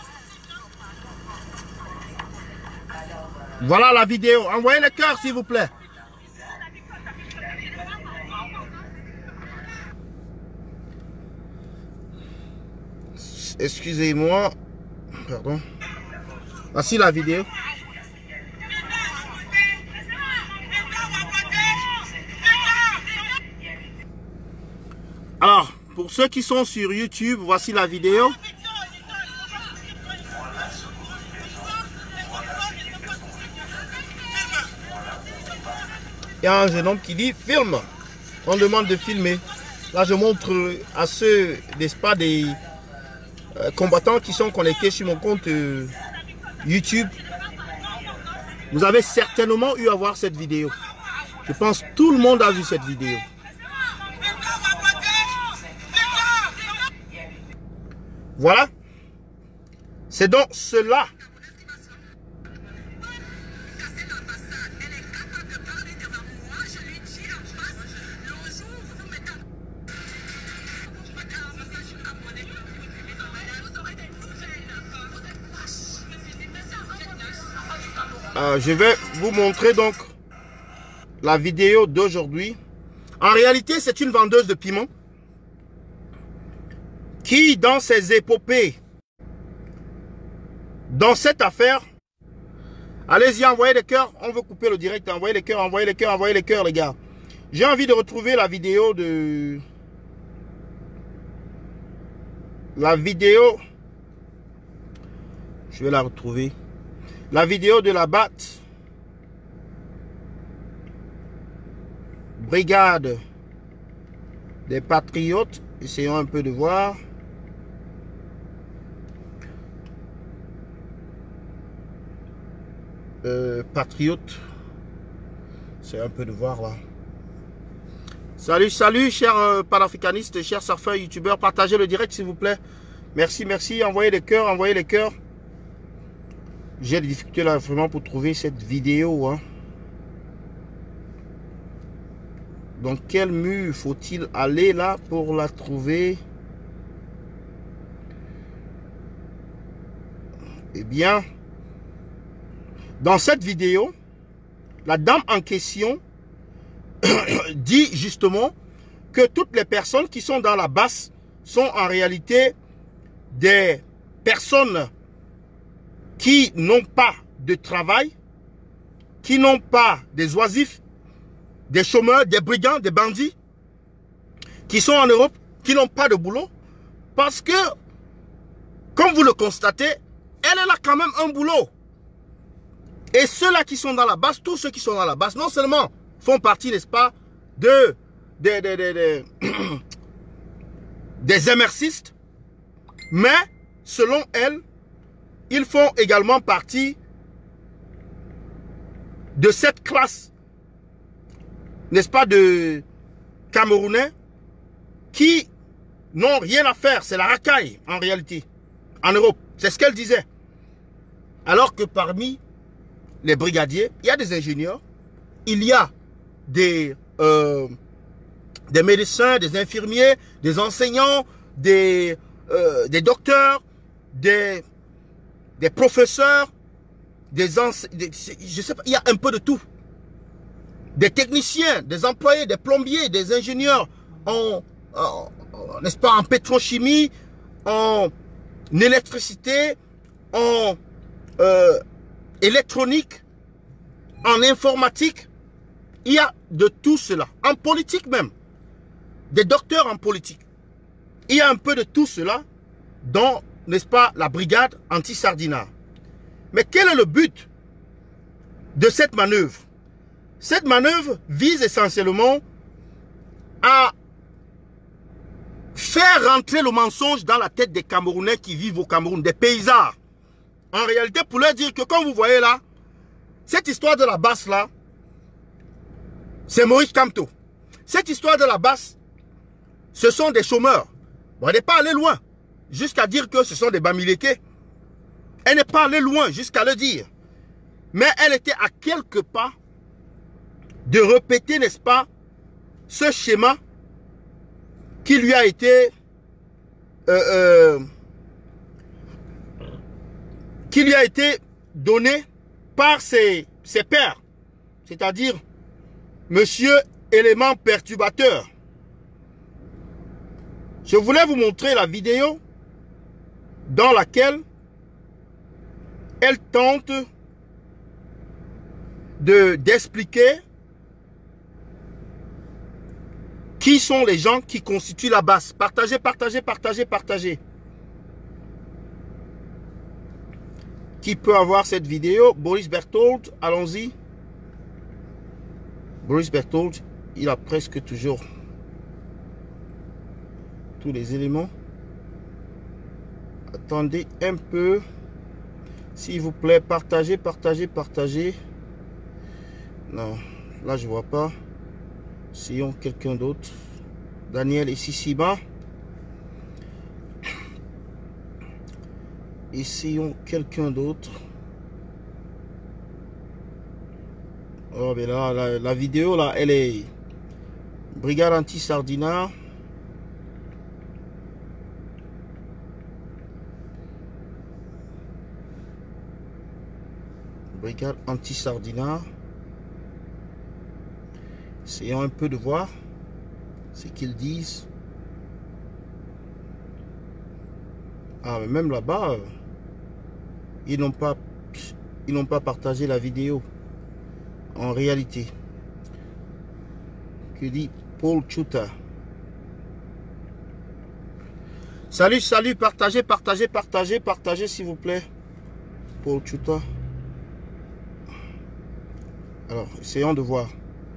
Voilà la vidéo. Envoyez le cœur, s'il vous plaît. Excusez-moi. Pardon. Voici la vidéo. Alors, pour ceux qui sont sur YouTube, voici la vidéo. Il y a un jeune homme qui dit « Filme ». On demande de filmer. Là, je montre à ceux, n'est-ce pas, des euh, combattants qui sont connectés sur mon compte euh, YouTube. Vous avez certainement eu à voir cette vidéo. Je pense que tout le monde a vu cette vidéo. Voilà. C'est donc cela. Euh, je vais vous montrer donc la vidéo d'aujourd'hui. En réalité, c'est une vendeuse de piment qui, dans ses épopées, dans cette affaire, allez-y, envoyez les cœurs. On veut couper le direct. Envoyez les cœurs, envoyez les cœurs, envoyez les cœurs, les gars. J'ai envie de retrouver la vidéo de... La vidéo... Je vais la retrouver. La vidéo de la B A T. Brigade des Patriotes. Essayons un peu de voir. Euh, Patriote. C'est un peu de voir là. Salut, salut, chers euh, panafricanistes, chers surfeurs, youtubeurs. Partagez le direct s'il vous plaît. Merci, merci. Envoyez les cœurs, envoyez les cœurs. J'ai des difficultés là vraiment pour trouver cette vidéo. Hein. Dans quel mur faut-il aller là pour la trouver? Eh bien, dans cette vidéo, la dame en question dit justement que toutes les personnes qui sont dans la basse sont en réalité des personnes qui n'ont pas de travail, qui n'ont pas des oisifs, des chômeurs, des brigands, des bandits, qui sont en Europe, qui n'ont pas de boulot, parce que, comme vous le constatez, elle est là quand même un boulot. Et ceux-là qui sont dans la base, tous ceux qui sont dans la base, non seulement font partie, n'est-ce pas, de, de, de, de, de des émercistes, mais selon elle, ils font également partie de cette classe, n'est-ce pas, de Camerounais qui n'ont rien à faire. C'est la racaille en réalité, en Europe. C'est ce qu'elle disait. Alors que parmi les brigadiers, il y a des ingénieurs, il y a des, euh, des médecins, des infirmiers, des enseignants, des, euh, des docteurs, des, des professeurs, des, ense des je sais pas, il y a un peu de tout. Des techniciens, des employés, des plombiers, des ingénieurs en, en, en n'est-ce pas, en pétrochimie, en électricité, en euh, électronique, en informatique. Il y a de tout cela. En politique même. Des docteurs en politique. Il y a un peu de tout cela dans, n'est-ce pas, la brigade anti-Sardinat. Mais quel est le but de cette manœuvre? Cette manœuvre vise essentiellement à faire rentrer le mensonge dans la tête des Camerounais qui vivent au Cameroun, des paysans. En réalité, pour leur dire que, comme vous voyez là, cette histoire de la basse là, c'est Maurice Kamto. Cette histoire de la basse, ce sont des chômeurs. Bon, elle n'est pas allée loin jusqu'à dire que ce sont des Bamileke. Elle n'est pas allée loin jusqu'à le dire. Mais elle était à quelques pas de répéter, n'est-ce pas, ce schéma qui lui a été euh, euh, qui lui a été donné par ses, ses pairs, c'est-à-dire Monsieur Élément Perturbateur. Je voulais vous montrer la vidéo dans laquelle elle tente de d'expliquer qui sont les gens qui constituent la base. Partagez, partagez, partagez, partagez. Qui peut avoir cette vidéo? Boris Berthold, allons-y. Boris Berthold, il a presque toujours tous les éléments. Attendez un peu. S'il vous plaît, partagez, partagez, partagez. Non, là je vois pas. Essayons quelqu'un d'autre. Daniel et Sissiba. Essayons quelqu'un d'autre. Oh, mais là, la, la vidéo, là, elle est Brigade anti-Sardinat. Brigade anti-Sardinat. Essayons un peu de voir ce qu'ils disent. Ah, mais même là-bas, ils n'ont pas, ils n'ont pas partagé la vidéo. En réalité, que dit Paul Chuta? Salut, salut, partagez, partagez, partagez, partagez, s'il vous plaît. Paul Chuta. Alors, essayons de voir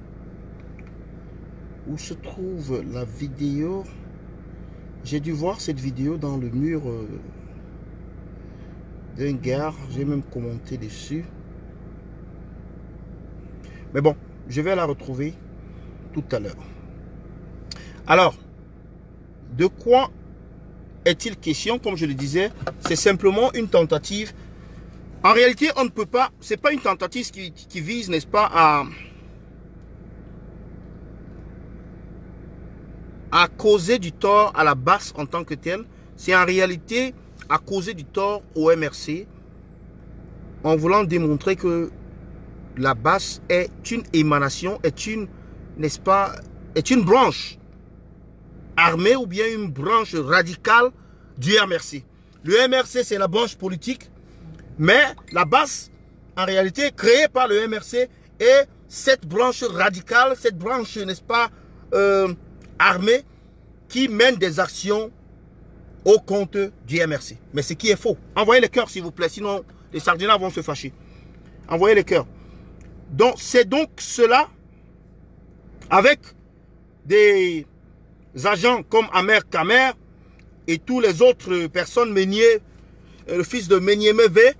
où se trouve la vidéo. J'ai dû voir cette vidéo dans le mur euh, d'un gare. J'ai même commenté dessus. Mais bon, je vais la retrouver tout à l'heure. Alors, de quoi est-il question? Comme je le disais, c'est simplement une tentative. En réalité, on ne peut pas, c'est pas une tentative qui, qui vise, n'est-ce pas, à, à causer du tort à la basse en tant que telle. C'est en réalité à causer du tort au M R C en voulant démontrer que la basse est une émanation, est une, n'est-ce pas, est une branche armée ou bien une branche radicale du M R C. le M R C, c'est la branche politique. Mais la base, en réalité, créée par le M R C, est cette branche radicale, cette branche, n'est-ce pas, euh, armée, qui mène des actions au compte du M R C. Mais ce qui est faux. Envoyez les cœurs, s'il vous plaît, sinon les sardinats vont se fâcher. Envoyez les cœurs. Donc, c'est donc cela, avec des agents comme Amer Kamer et tous les autres personnes, Meunier, le fils de Meunier Mevé,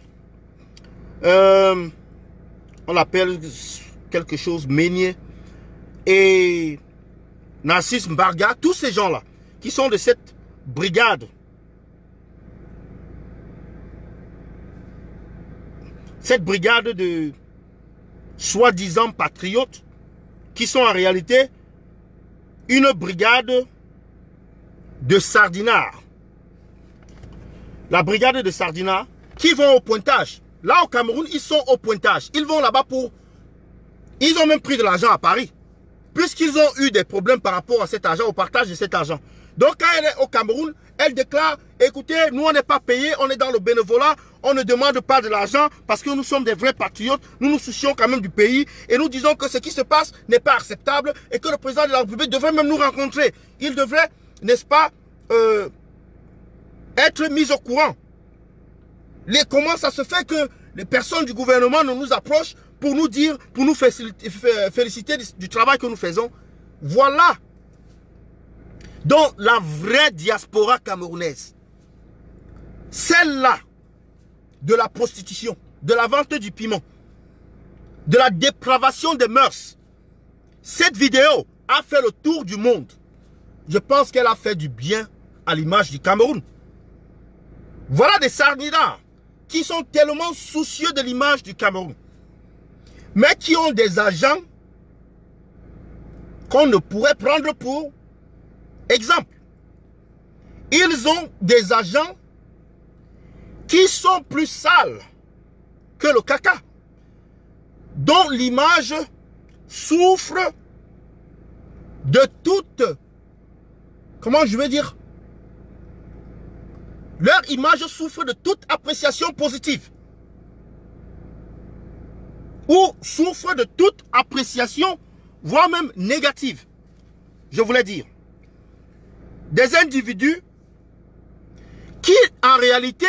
euh, on l'appelle quelque chose, Meunier, et Narcisse Mbarga, tous ces gens-là, qui sont de cette brigade, cette brigade de soi-disant patriotes, qui sont en réalité une brigade de sardinards. La brigade de sardinards qui vont au pointage. Là au Cameroun, ils sont au pointage. Ils vont là-bas pour... Ils ont même pris de l'argent à Paris. Puisqu'ils ont eu des problèmes par rapport à cet argent, au partage de cet argent. Donc quand elle est au Cameroun, elle déclare, écoutez, nous on n'est pas payés, on est dans le bénévolat, on ne demande pas de l'argent parce que nous sommes des vrais patriotes, nous nous soucions quand même du pays et nous disons que ce qui se passe n'est pas acceptable et que le président de la République devrait même nous rencontrer. Il devrait, n'est-ce pas, euh, être mis au courant. Les, comment ça se fait que les personnes du gouvernement nous, nous approchent pour nous dire, pour nous féliciter, féliciter du, du travail que nous faisons. Voilà. Donc la vraie diaspora camerounaise, celle-là de la prostitution, de la vente du piment, de la dépravation des mœurs, cette vidéo a fait le tour du monde. Je pense qu'elle a fait du bien à l'image du Cameroun. Voilà des sardinards qui sont tellement soucieux de l'image du Cameroun, mais qui ont des agents qu'on ne pourrait prendre pour exemple. Ils ont des agents qui sont plus sales que le caca, dont l'image souffre de toute, comment je vais dire, leur image souffre de toute appréciation positive ou souffre de toute appréciation, voire même négative. Je voulais dire, des individus qui, en réalité,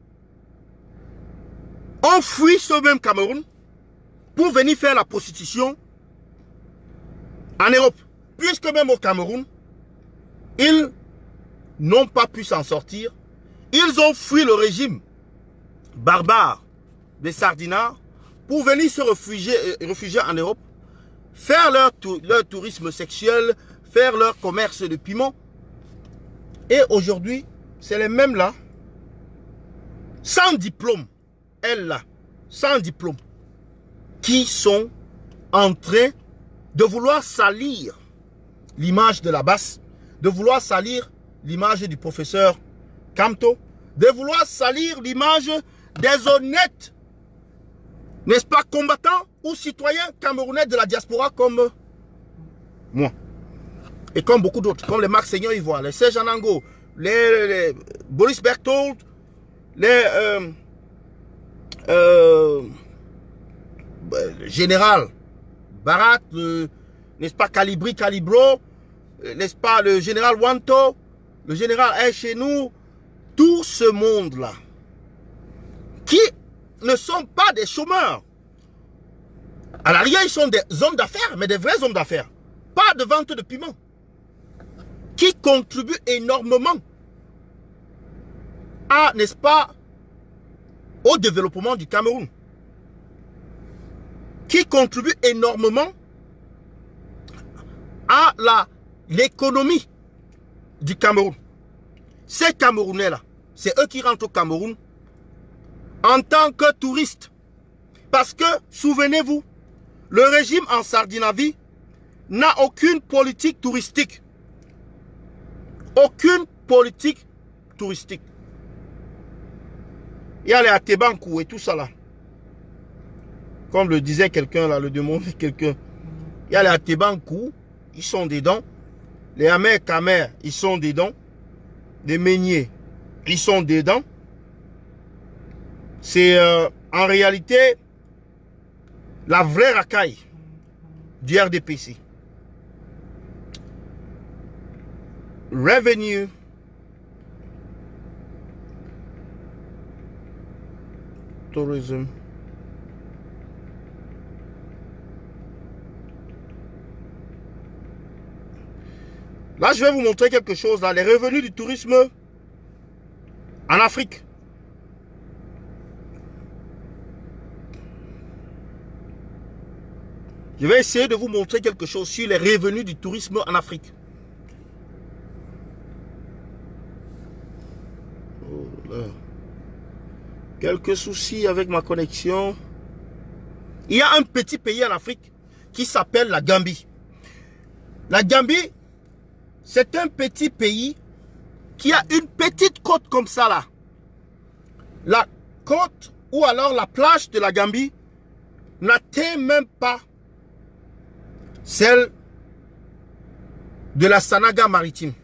ont fui ce même Cameroun pour venir faire la prostitution en Europe. Puisque même au Cameroun, ils n'ont pas pu s'en sortir. Ils ont fui le régime barbare des sardinards pour venir se réfugier, réfugier en Europe, faire leur, leur tourisme sexuel, faire leur commerce de piment. Et aujourd'hui, c'est les mêmes là, sans diplôme, elles là, sans diplôme, qui sont en train de vouloir salir l'image de la basse, de vouloir salir l'image du professeur Kamto, de vouloir salir l'image des honnêtes, n'est-ce pas, combattants ou citoyens camerounais de la diaspora comme moi. Et comme beaucoup d'autres, comme les Marc Seigneur Ivoire, les Serge Anango, les, les Boris Berthold, les euh, euh, le général Barat, n'est-ce pas, Calibri Calibro, n'est-ce pas, le général Wanto, le général chez nous, tout ce monde-là, qui ne sont pas des chômeurs. À l'arrière, ils sont des hommes d'affaires, mais des vrais hommes d'affaires. Pas de vente de piment. Qui contribuent énormément à, n'est-ce pas, au développement du Cameroun. Qui contribuent énormément à la l'économie du Cameroun. Ces Camerounais-là, c'est eux qui rentrent au Cameroun en tant que touristes. Parce que, souvenez-vous, le régime en Sardinavie n'a aucune politique touristique. Aucune politique touristique. Il y a les Atebankou et tout ça là. Comme le disait quelqu'un là, le demandait quelqu'un. Il y a les Atebankou, ils sont dedans. Les Amer Kamer, ils sont dedans. Les Meunier, ils sont dedans. C'est euh, en réalité la vraie racaille du R D P C. Revenue tourism. Là, je vais vous montrer quelque chose là, les revenus du tourisme en Afrique. Je vais essayer de vous montrer quelque chose sur les revenus du tourisme en Afrique. Oh là. Quelques soucis avec ma connexion. Il y a un petit pays en Afrique qui s'appelle la Gambie. La Gambie, c'est un petit pays qui a une petite côte comme ça là. La côte ou alors la plage de la Gambie n'atteint même pas celle de la Sanaga maritime.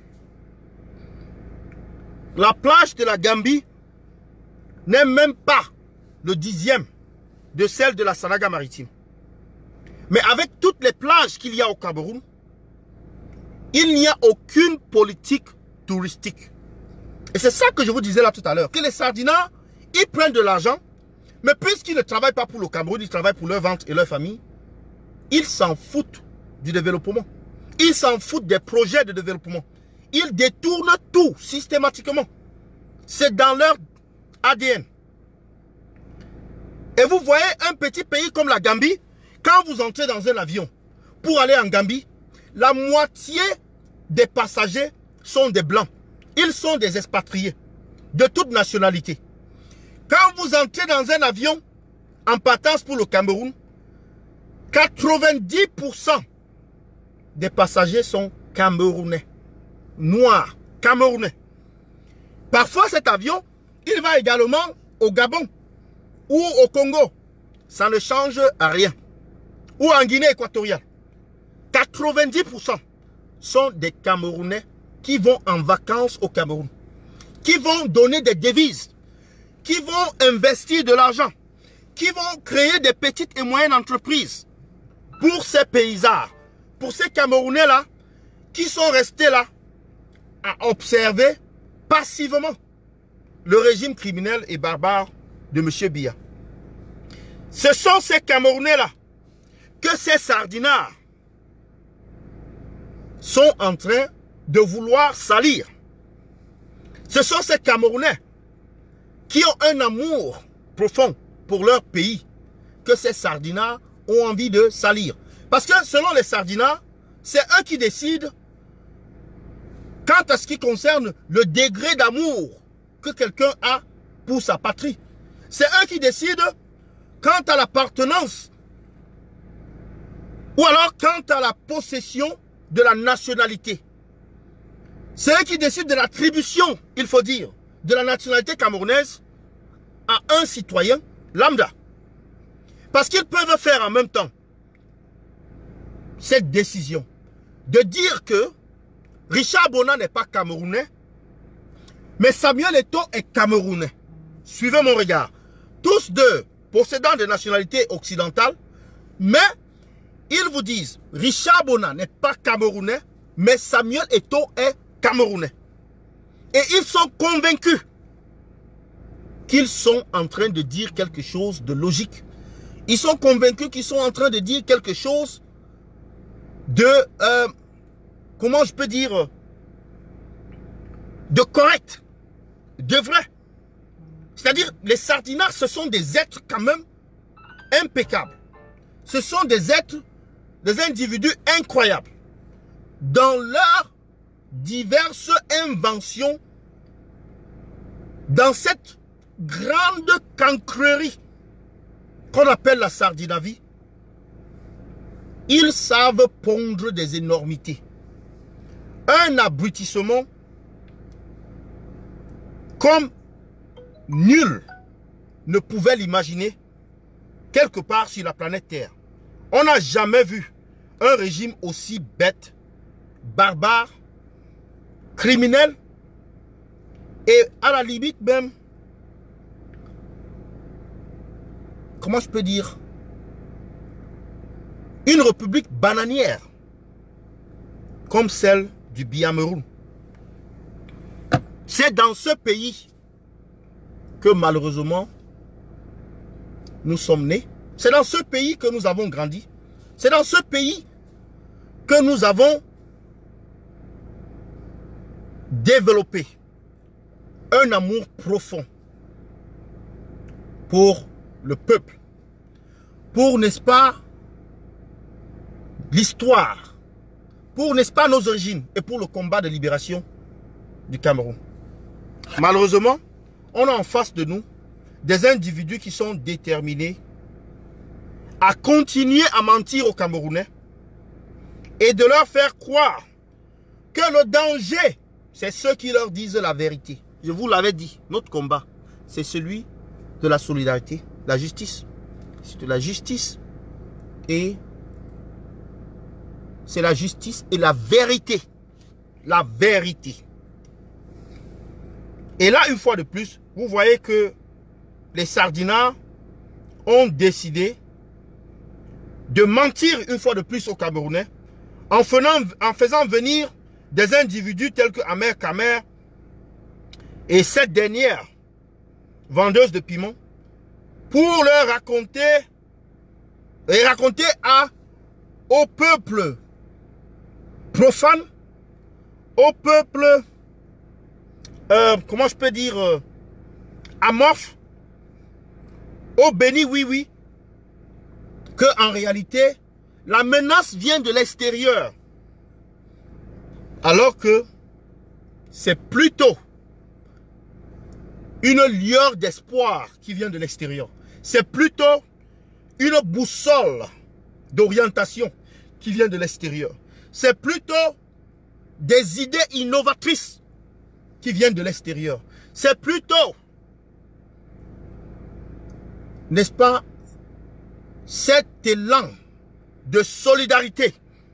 La plage de la Gambie n'est même pas le dixième de celle de la Sanaga maritime. Mais avec toutes les plages qu'il y a au Cameroun, il n'y a aucune politique touristique. Et c'est ça que je vous disais là tout à l'heure, que les sardinats, ils prennent de l'argent, mais puisqu'ils ne travaillent pas pour le Cameroun, ils travaillent pour leur vente et leur famille, ils s'en foutent du développement. Ils s'en foutent des projets de développement. Ils détournent tout systématiquement. C'est dans leur A D N. Et vous voyez un petit pays comme la Gambie, quand vous entrez dans un avion pour aller en Gambie, la moitié des passagers sont des blancs. Ils sont des expatriés de toute nationalité. Quand vous entrez dans un avion en partance pour le Cameroun, quatre-vingt-dix pour cent des passagers sont camerounais, noirs, camerounais. Parfois cet avion, il va également au Gabon ou au Congo. Ça ne change rien. Ou en Guinée équatoriale. quatre-vingt-dix pour cent sont des Camerounais qui vont en vacances au Cameroun, qui vont donner des devises, qui vont investir de l'argent, qui vont créer des petites et moyennes entreprises pour ces paysards, pour ces Camerounais-là, qui sont restés là à observer passivement le régime criminel et barbare de M. Biya. Ce sont ces Camerounais-là que ces sardinards sont en train de vouloir salir. Ce sont ces Camerounais qui ont un amour profond pour leur pays que ces sardinards ont envie de salir. Parce que selon les sardinards, c'est eux qui décident quant à ce qui concerne le degré d'amour que quelqu'un a pour sa patrie. C'est eux qui décident quant à l'appartenance ou alors quant à la possession de la nationalité. C'est eux qui décident de l'attribution, il faut dire, de la nationalité camerounaise à un citoyen lambda. Parce qu'ils peuvent faire en même temps cette décision de dire que Richard Bona n'est pas camerounais, mais Samuel Eto'o est camerounais. Suivez mon regard. Tous deux possédant des nationalités occidentales, mais ils vous disent Richard Bona n'est pas camerounais, mais Samuel Eto'o est camerounais. Et ils sont convaincus qu'ils sont en train de dire quelque chose de logique. Ils sont convaincus qu'ils sont en train de dire quelque chose de, euh, comment je peux dire, de correct, de vrai. C'est-à-dire, les sardinards, ce sont des êtres quand même impeccables. Ce sont des êtres, des individus incroyables. Dans leurs diverses inventions, dans cette grande cancrerie qu'on appelle la Sardinavie, ils savent pondre des énormités. Un abrutissement comme nul ne pouvait l'imaginer quelque part sur la planète Terre. On n'a jamais vu un régime aussi bête, barbare, criminel Et à la limite même, comment je peux dire, une république bananière, comme celle du Biameroun. C'est dans ce pays que malheureusement, nous sommes nés. C'est dans ce pays que nous avons grandi. C'est dans ce pays que nous avons développé un amour profond pour le peuple, pour, n'est-ce pas, l'histoire, pour, n'est-ce pas, nos origines et pour le combat de libération du Cameroun. Malheureusement, on a en face de nous des individus qui sont déterminés à continuer à mentir aux Camerounais et de leur faire croire que le danger, c'est ceux qui leur disent la vérité. Je vous l'avais dit, notre combat, c'est celui de la solidarité, la justice. C'est de la justice et c'est la justice et la vérité. La vérité. Et là, une fois de plus, vous voyez que les Sardinats ont décidé de mentir une fois de plus aux Camerounais en faisant, en faisant venir des individus tels que Amer Kamer et cette dernière vendeuse de piment pour leur raconter et raconter à, au peuple profane, au peuple, euh, comment je peux dire, euh, amorphe, au béni oui oui, que en réalité, la menace vient de l'extérieur. Alors que c'est plutôt une lueur d'espoir qui vient de l'extérieur. C'est plutôt une boussole d'orientation qui vient de l'extérieur. C'est plutôt des idées innovatrices qui viennent de l'extérieur. C'est plutôt, n'est-ce pas, cet élan de solidarité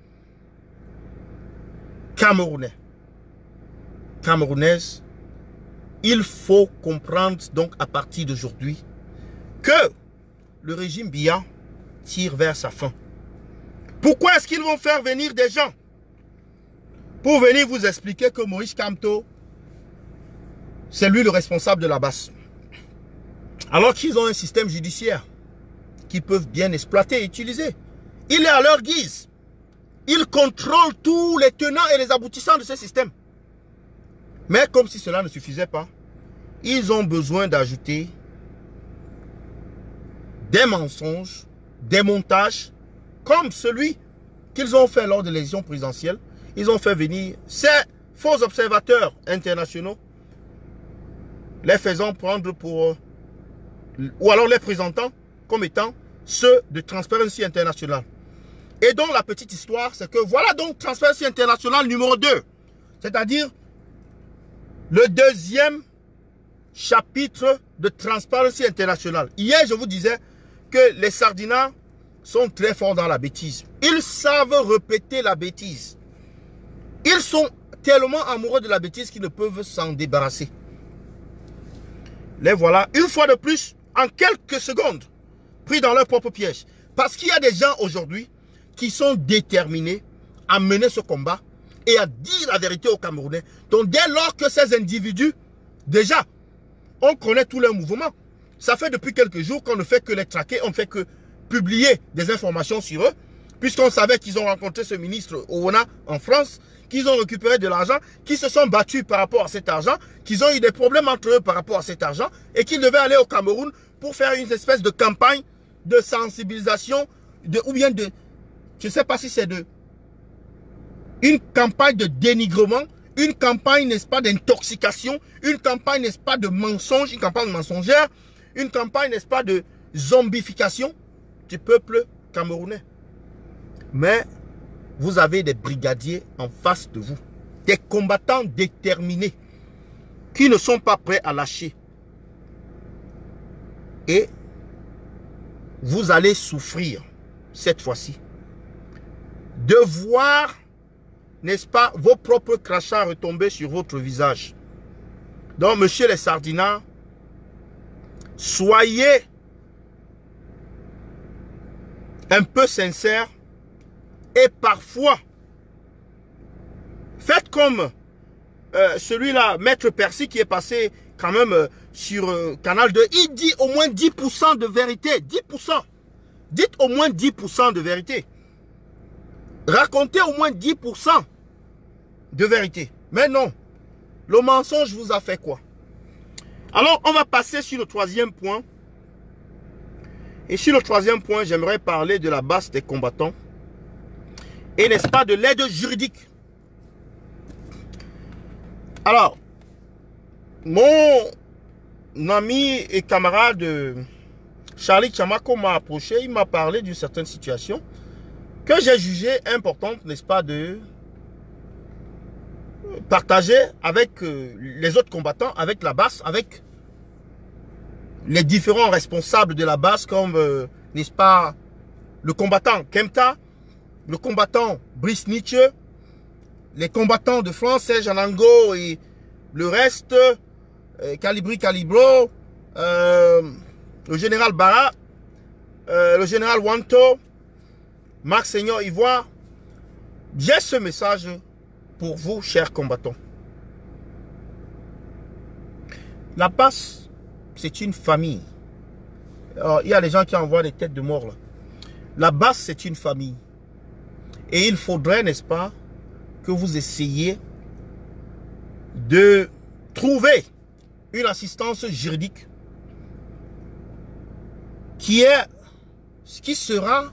camerounais, camerounaise. Il faut comprendre donc à partir d'aujourd'hui que le régime Biya tire vers sa fin. Pourquoi est-ce qu'ils vont faire venir des gens pour venir vous expliquer que Moïse Kamto, c'est lui le responsable de la base, alors qu'ils ont un système judiciaire qu'ils peuvent bien exploiter et utiliser. Il est à leur guise. Ils contrôlent tous les tenants et les aboutissants de ce système. Mais comme si cela ne suffisait pas, ils ont besoin d'ajouter des mensonges, des montages, comme celui qu'ils ont fait lors de l'élection présidentielle. Ils ont fait venir ces faux observateurs internationaux, les faisant prendre pour, ou alors les présentant comme étant ceux de Transparency International. Et donc la petite histoire, c'est que voilà donc Transparency International numéro deux. C'est-à-dire le deuxième chapitre de Transparency International. Hier, je vous disais que les Sardinats sont très forts dans la bêtise. Ils savent répéter la bêtise. Ils sont tellement amoureux de la bêtise qu'ils ne peuvent s'en débarrasser. Les voilà, une fois de plus, en quelques secondes, pris dans leur propre piège. Parce qu'il y a des gens aujourd'hui qui sont déterminés à mener ce combat et à dire la vérité aux Camerounais. Donc dès lors que ces individus, déjà, on connaît tous leurs mouvements. Ça fait depuis quelques jours qu'on ne fait que les traquer, on ne fait que publier des informations sur eux, puisqu'on savait qu'ils ont rencontré ce ministre Owona en France, qu'ils ont récupéré de l'argent, qu'ils se sont battus par rapport à cet argent, qu'ils ont eu des problèmes entre eux par rapport à cet argent, et qu'ils devaient aller au Cameroun pour faire une espèce de campagne de sensibilisation, de, ou bien de, je ne sais pas si c'est de, une campagne de dénigrement, une campagne, n'est-ce pas, d'intoxication, une campagne, n'est-ce pas, de mensonge, une campagne mensongère, une campagne, n'est-ce pas, de zombification du peuple camerounais. Mais vous avez des brigadiers en face de vous, des combattants déterminés qui ne sont pas prêts à lâcher. Et vous allez souffrir cette fois-ci de voir, n'est-ce pas, vos propres crachats retomber sur votre visage. Donc, monsieur les sardinats, soyez un peu sincères et parfois, faites comme euh, celui-là, Maître Percy, qui est passé quand même euh, sur euh, Canal deux. Il dit au moins dix pour cent de vérité. dix pour cent. Dites au moins dix pour cent de vérité. Racontez au moins dix pour cent de vérité. Mais non, le mensonge vous a fait quoi? Alors, on va passer sur le troisième point. Et sur le troisième point, j'aimerais parler de la base des combattants. Et n'est-ce pas de l'aide juridique. Alors, mon ami et camarade Charlie Chamako m'a approché, il m'a parlé d'une certaine situation que j'ai jugée importante, n'est-ce pas, de partager avec les autres combattants, avec la base, avec les différents responsables de la base comme, euh, n'est-ce pas, le combattant Kemta, le combattant Brice Nietzsche, les combattants de France, Serge Anango et le reste, euh, Calibri Calibro, euh, le général Barra, euh, le général Wanto, Marc Seigneur Ivoire. J'ai ce message pour vous, chers combattants. La passe, c'est une famille. Alors, il y a des gens qui envoient des têtes de mort là. La base, c'est une famille. Et il faudrait, n'est-ce pas, que vous essayiez de trouver une assistance juridique qui est, qui sera,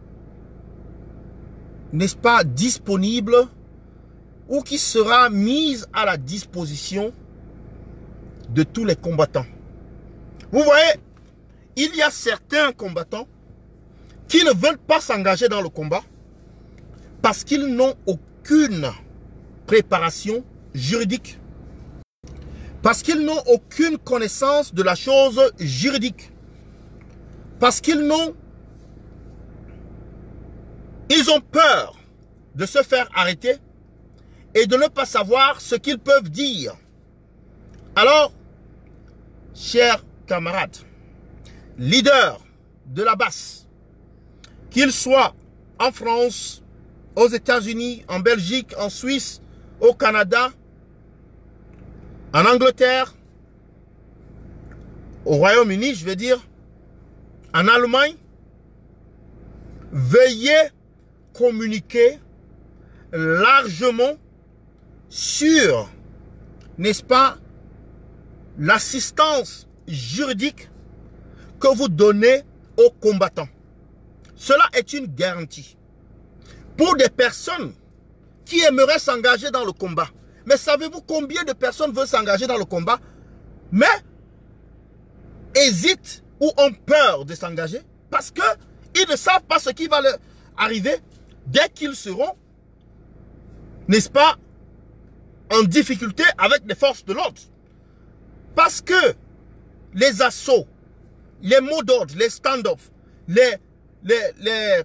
n'est-ce pas, disponible ou qui sera mise à la disposition de tous les combattants. Vous voyez, il y a certains combattants qui ne veulent pas s'engager dans le combat parce qu'ils n'ont aucune préparation juridique. Parce qu'ils n'ont aucune connaissance de la chose juridique. Parce qu'ils n'ont... Ils ont peur de se faire arrêter et de ne pas savoir ce qu'ils peuvent dire. Alors, chers camarades, leaders de la base, qu'ils soient en France, aux États-Unis, en Belgique, en Suisse, au Canada, en Angleterre, au Royaume-Uni, je veux dire, en Allemagne, veuillez communiquer largement sur, n'est-ce pas, l'assistance juridique que vous donnez aux combattants. Cela est une garantie. Pour des personnes qui aimeraient s'engager dans le combat. Mais savez-vous combien de personnes veulent s'engager dans le combat, mais hésitent ou ont peur de s'engager parce qu'ils ne savent pas ce qui va leur arriver dès qu'ils seront, n'est-ce pas, en difficulté avec les forces de l'ordre. Parce que les assauts, les mots d'ordre, les stand-off, les, les, les,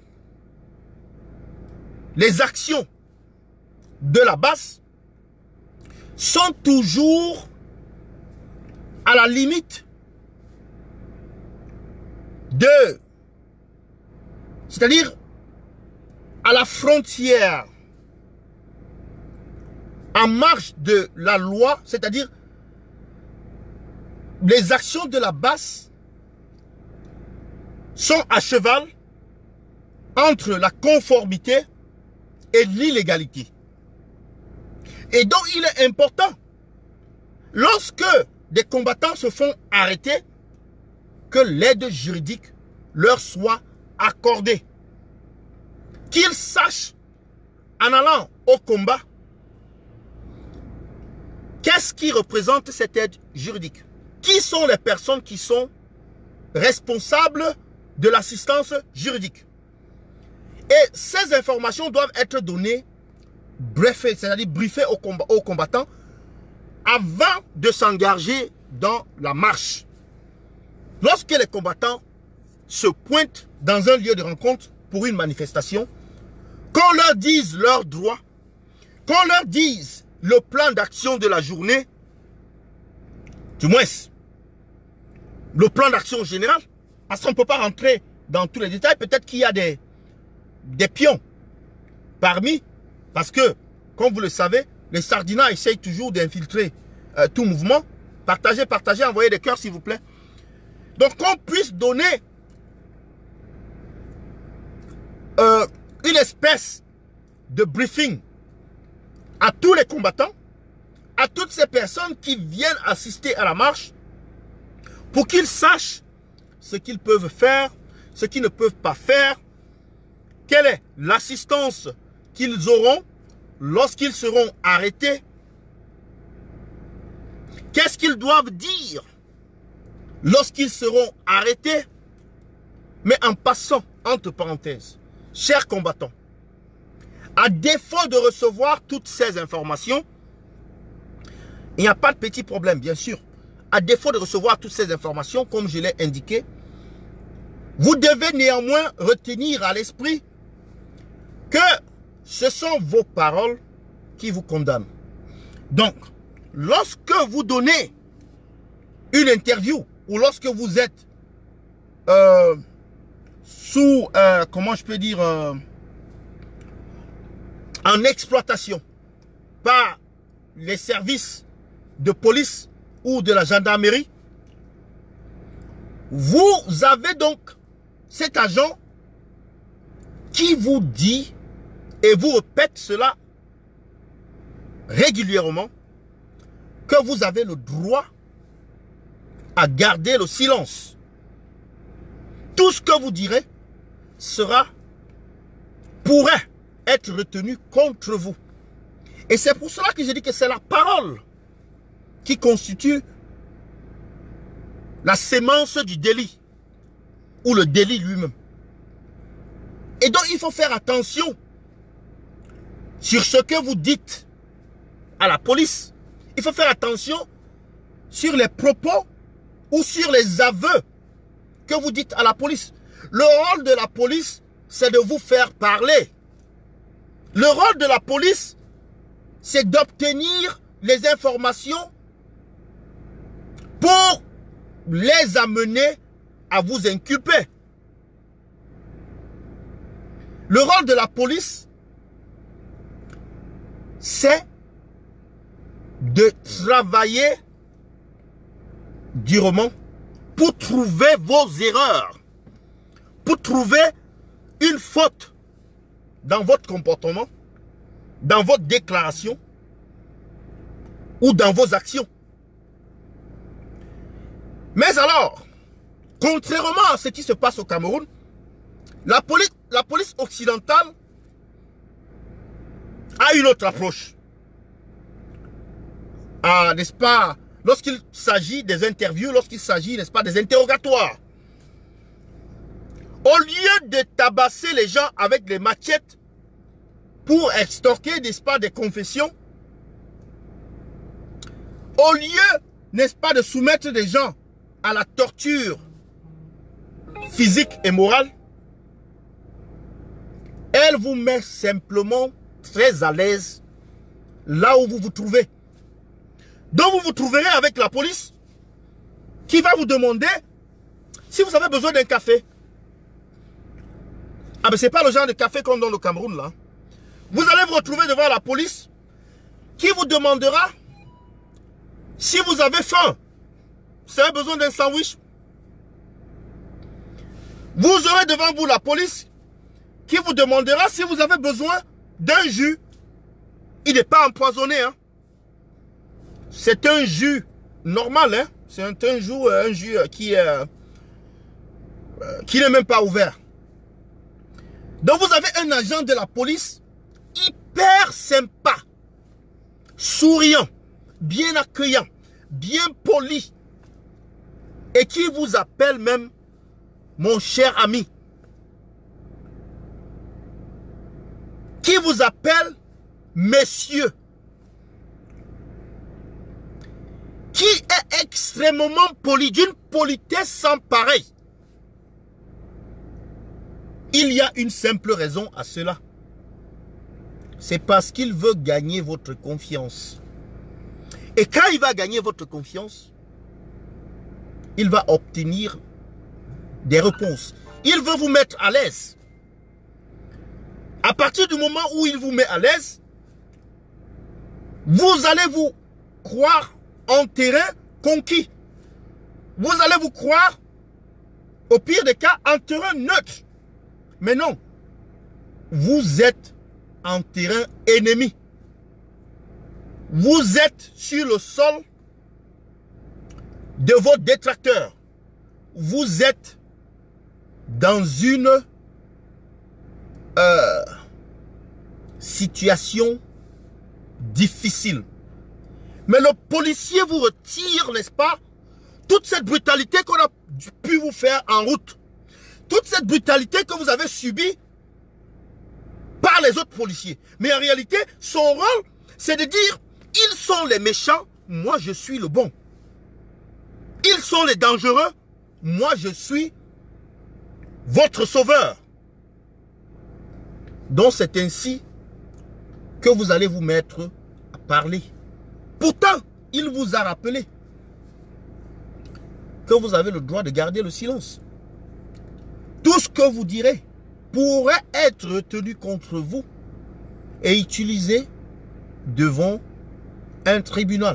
les actions de la base sont toujours à la limite de, c'est-à-dire à la frontière, en marge de la loi, c'est-à-dire les actions de la base sont à cheval entre la conformité et l'illégalité. Et donc il est important, lorsque des combattants se font arrêter, que l'aide juridique leur soit accordée. Qu'ils sachent, en allant au combat, qu'est-ce qui représente cette aide juridique? Qui sont les personnes qui sont responsables de l'assistance juridique? Et ces informations doivent être données, briefées, c'est-à-dire briefées aux, comb aux combattants avant de s'engager dans la marche. Lorsque les combattants se pointent dans un lieu de rencontre pour une manifestation, qu'on leur dise leurs droits, qu'on leur dise le plan d'action de la journée, du moins, le plan d'action général, parce qu'on ne peut pas rentrer dans tous les détails. Peut-être qu'il y a des, des pions parmi, parce que, comme vous le savez, les Sardinats essayent toujours d'infiltrer euh, tout mouvement. Partagez, partagez, envoyez des cœurs s'il vous plaît. Donc qu'on puisse donner euh, une espèce de briefing à tous les combattants, à toutes ces personnes qui viennent assister à la marche, pour qu'ils sachent ce qu'ils peuvent faire, ce qu'ils ne peuvent pas faire, quelle est l'assistance qu'ils auront lorsqu'ils seront arrêtés, qu'est-ce qu'ils doivent dire lorsqu'ils seront arrêtés. Mais en passant, entre parenthèses, chers combattants, à défaut de recevoir toutes ces informations, il n'y a pas de petit problème, bien sûr. À défaut de recevoir toutes ces informations, comme je l'ai indiqué, vous devez néanmoins retenir à l'esprit que ce sont vos paroles qui vous condamnent. Donc, lorsque vous donnez une interview ou lorsque vous êtes euh, sous, euh, comment je peux dire, euh, en exploitation par les services de police ou de la gendarmerie, vous avez donc cet agent qui vous dit et vous répète cela régulièrement, que vous avez le droit à garder le silence. Tout ce que vous direz sera, pourrait être retenu contre vous. Et c'est pour cela que je dis que c'est la parole qui constitue la sémence du délit, ou le délit lui-même. Et donc il faut faire attention sur ce que vous dites à la police. Il faut faire attention sur les propos ou sur les aveux que vous dites à la police. Le rôle de la police, c'est de vous faire parler. Le rôle de la police, c'est d'obtenir les informations pour les amener à vous inculper. Le rôle de la police, c'est de travailler durement pour trouver vos erreurs, pour trouver une faute dans votre comportement, dans votre déclaration ou dans vos actions. Mais alors, contrairement à ce qui se passe au Cameroun, la police, la police occidentale a une autre approche. Ah, n'est-ce pas, lorsqu'il s'agit des interviews, lorsqu'il s'agit, n'est-ce pas, des interrogatoires. Au lieu de tabasser les gens avec des machettes pour extorquer, n'est-ce pas, des confessions, au lieu, n'est-ce pas, de soumettre des gens à la torture physique et morale, elle vous met simplement très à l'aise là où vous vous trouvez. Donc vous vous trouverez avec la police qui va vous demander si vous avez besoin d'un café. Ah ben c'est pas le genre de café comme dans le Cameroun là. Vous allez vous retrouver devant la police qui vous demandera si vous avez faim. Vous avez besoin d'un sandwich. Vous aurez devant vous la police qui vous demandera si vous avez besoin d'un jus. Il n'est pas empoisonné, hein. C'est un jus normal, hein. C'est un, un jus, un jus qui, euh, qui n'est même pas ouvert. Donc vous avez un agent de la police hyper sympa, souriant, bien accueillant, bien poli, et qui vous appelle même mon cher ami. Qui vous appelle messieurs. Qui est extrêmement poli, d'une politesse sans pareil. Il y a une simple raison à cela. C'est parce qu'il veut gagner votre confiance. Et quand il va gagner votre confiance, il va obtenir des réponses. Il veut vous mettre à l'aise. À partir du moment où il vous met à l'aise, vous allez vous croire en terrain conquis. Vous allez vous croire, au pire des cas, en terrain neutre. Mais non, vous êtes en terrain ennemi. Vous êtes sur le sol de vos détracteurs. Vous êtes dans une euh, situation difficile. Mais le policier vous retire, n'est-ce pas, toute cette brutalité qu'on a pu vous faire en route. Toute cette brutalité que vous avez subie par les autres policiers. Mais en réalité, son rôle, c'est de dire, ils sont les méchants, moi je suis le bon. Ils sont les dangereux, moi je suis votre sauveur. Donc c'est ainsi que vous allez vous mettre à parler. Pourtant, il vous a rappelé que vous avez le droit de garder le silence. Tout ce que vous direz pourrait être retenu contre vous et utilisé devant un tribunal.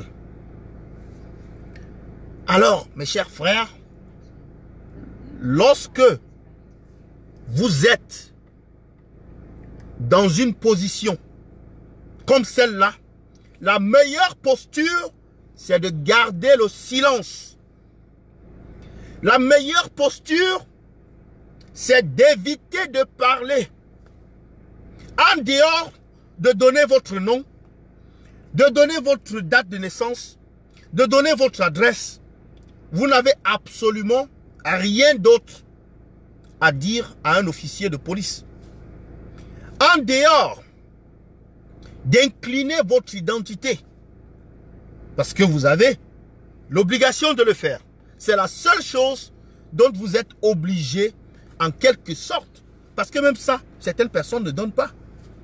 Alors, mes chers frères, lorsque vous êtes dans une position comme celle-là, la meilleure posture, c'est de garder le silence. La meilleure posture, c'est d'éviter de parler. En dehors de donner votre nom, de donner votre date de naissance, de donner votre adresse, vous n'avez absolument rien d'autre à dire à un officier de police. En dehors d'incliner votre identité, parce que vous avez l'obligation de le faire. C'est la seule chose dont vous êtes obligé en quelque sorte. Parce que même ça, certaines personnes ne donnent pas.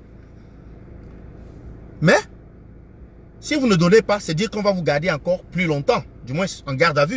Mais, si vous ne donnez pas, c'est dire qu'on va vous garder encore plus longtemps. Du moins en garde à vue.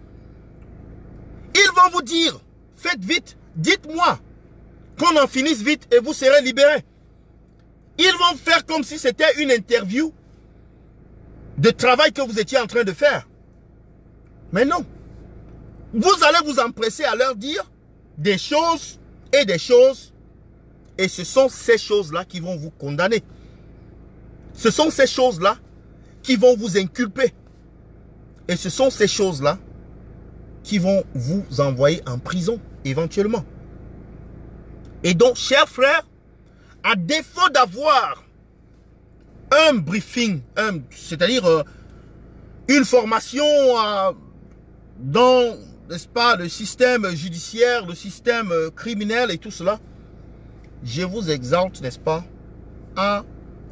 Ils vont vous dire, faites vite, dites-moi qu'on en finisse vite et vous serez libérés. Ils vont faire comme si c'était une interview de travail que vous étiez en train de faire. Mais non. Vous allez vous empresser à leur dire des choses et des choses. Et ce sont ces choses-là qui vont vous condamner. Ce sont ces choses-là qui vont vous inculper. Et ce sont ces choses-là qui vont vous envoyer en prison, éventuellement. Et donc, chers frères, à défaut d'avoir un briefing, c'est-à-dire euh, une formation euh, dans, n'est-ce pas, le système judiciaire, le système euh, criminel et tout cela, je vous exhorte, n'est-ce pas, à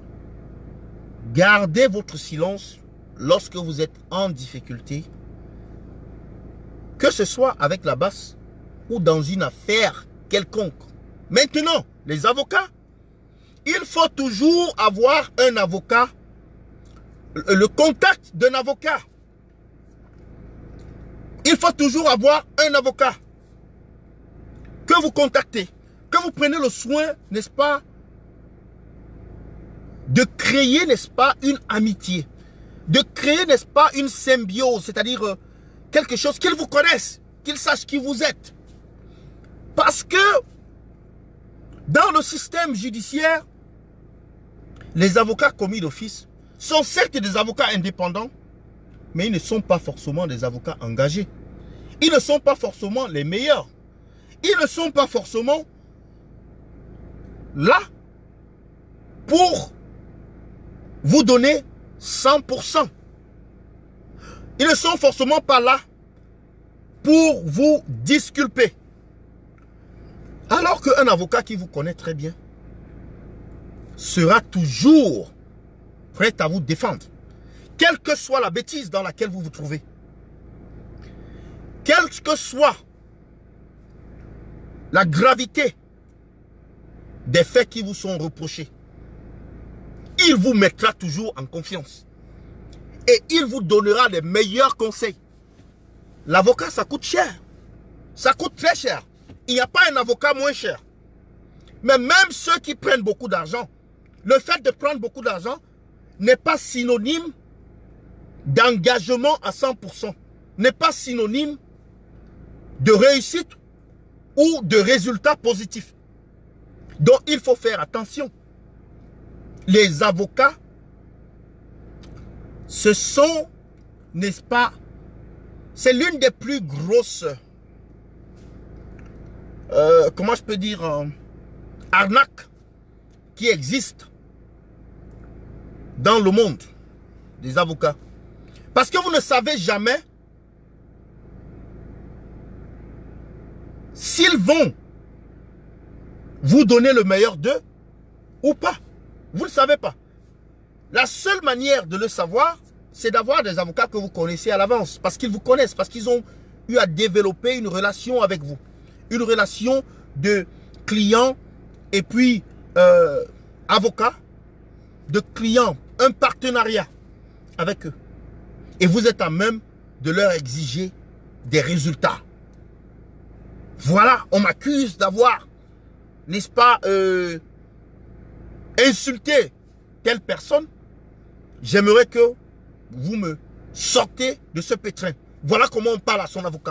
garder votre silence lorsque vous êtes en difficulté, que ce soit avec la basse ou dans une affaire quelconque. Maintenant, les avocats, il faut toujours avoir un avocat, le contact d'un avocat. Il faut toujours avoir un avocat que vous contactez, que vous prenez le soin, n'est-ce pas, de créer, n'est-ce pas, une amitié, de créer, n'est-ce pas, une symbiose, c'est-à-dire euh, quelque chose qu'ils vous connaissent, qu'ils sachent qui vous êtes. Parce que dans le système judiciaire, les avocats commis d'office sont certes des avocats indépendants, mais ils ne sont pas forcément des avocats engagés. Ils ne sont pas forcément les meilleurs. Ils ne sont pas forcément là pour vous donner cent pour cent. Ils ne sont forcément pas là pour vous disculper. Alors qu'un avocat qui vous connaît très bien sera toujours prêt à vous défendre. Quelle que soit la bêtise dans laquelle vous vous trouvez. Quelle que soit la gravité des faits qui vous sont reprochés. Il vous mettra toujours en confiance. Et il vous donnera les meilleurs conseils. l'avocat, ça coûte cher. Ça coûte très cher. Il n'y a pas un avocat moins cher. Mais même ceux qui prennent beaucoup d'argent, le fait de prendre beaucoup d'argent n'est pas synonyme d'engagement à cent pour cent. N'est pas synonyme de réussite ou de résultats positifs. Donc il faut faire attention. Les avocats, ce sont, n'est-ce pas, c'est l'une des plus grosses, euh, comment je peux dire, euh, arnaques qui existent dans le monde des avocats. Parce que vous ne savez jamais s'ils vont vous donner le meilleur d'eux ou pas. Vous ne le savez pas. La seule manière de le savoir, c'est d'avoir des avocats que vous connaissez à l'avance. Parce qu'ils vous connaissent, parce qu'ils ont eu à développer une relation avec vous. Une relation de client et puis euh, avocat, de client, un partenariat avec eux. Et vous êtes à même de leur exiger des résultats. Voilà, on m'accuse d'avoir, n'est-ce pas, euh, insulté telle personne. J'aimerais que vous me sortez de ce pétrin. Voilà comment on parle à son avocat.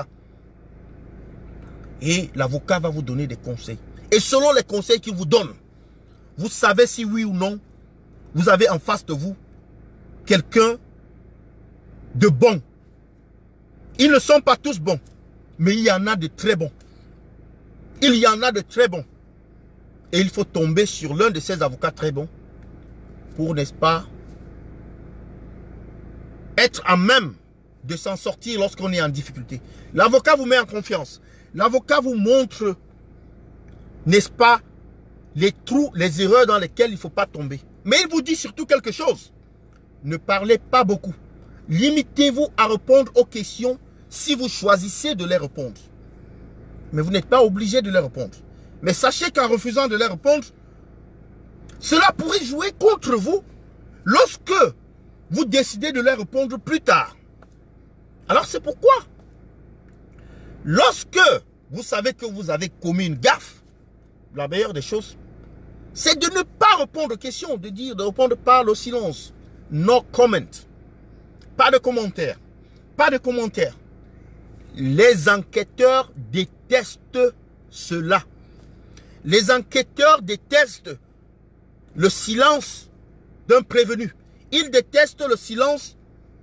Et l'avocat va vous donner des conseils. Et selon les conseils qu'il vous donne, vous savez si oui ou non, vous avez en face de vous quelqu'un de bon. Ils ne sont pas tous bons, mais il y en a de très bons. Il y en a de très bons. Et il faut tomber sur l'un de ces avocats très bons pour, n'est-ce pas, être à même de s'en sortir lorsqu'on est en difficulté. L'avocat vous met en confiance. L'avocat vous montre, n'est-ce pas, les trous, les erreurs dans lesquelles il ne faut pas tomber. Mais il vous dit surtout quelque chose. Ne parlez pas beaucoup. Limitez-vous à répondre aux questions si vous choisissez de les répondre. Mais vous n'êtes pas obligé de les répondre. Mais sachez qu'en refusant de les répondre, cela pourrait jouer contre vous lorsque vous décidez de les répondre plus tard. Alors c'est pourquoi, lorsque vous savez que vous avez commis une gaffe, la meilleure des choses, c'est de ne pas répondre aux questions, de dire, de répondre par le silence. No comment. Pas de commentaires. Pas de commentaires. Les enquêteurs détestent cela. Les enquêteurs détestent le silence d'un prévenu. Ils détestent le silence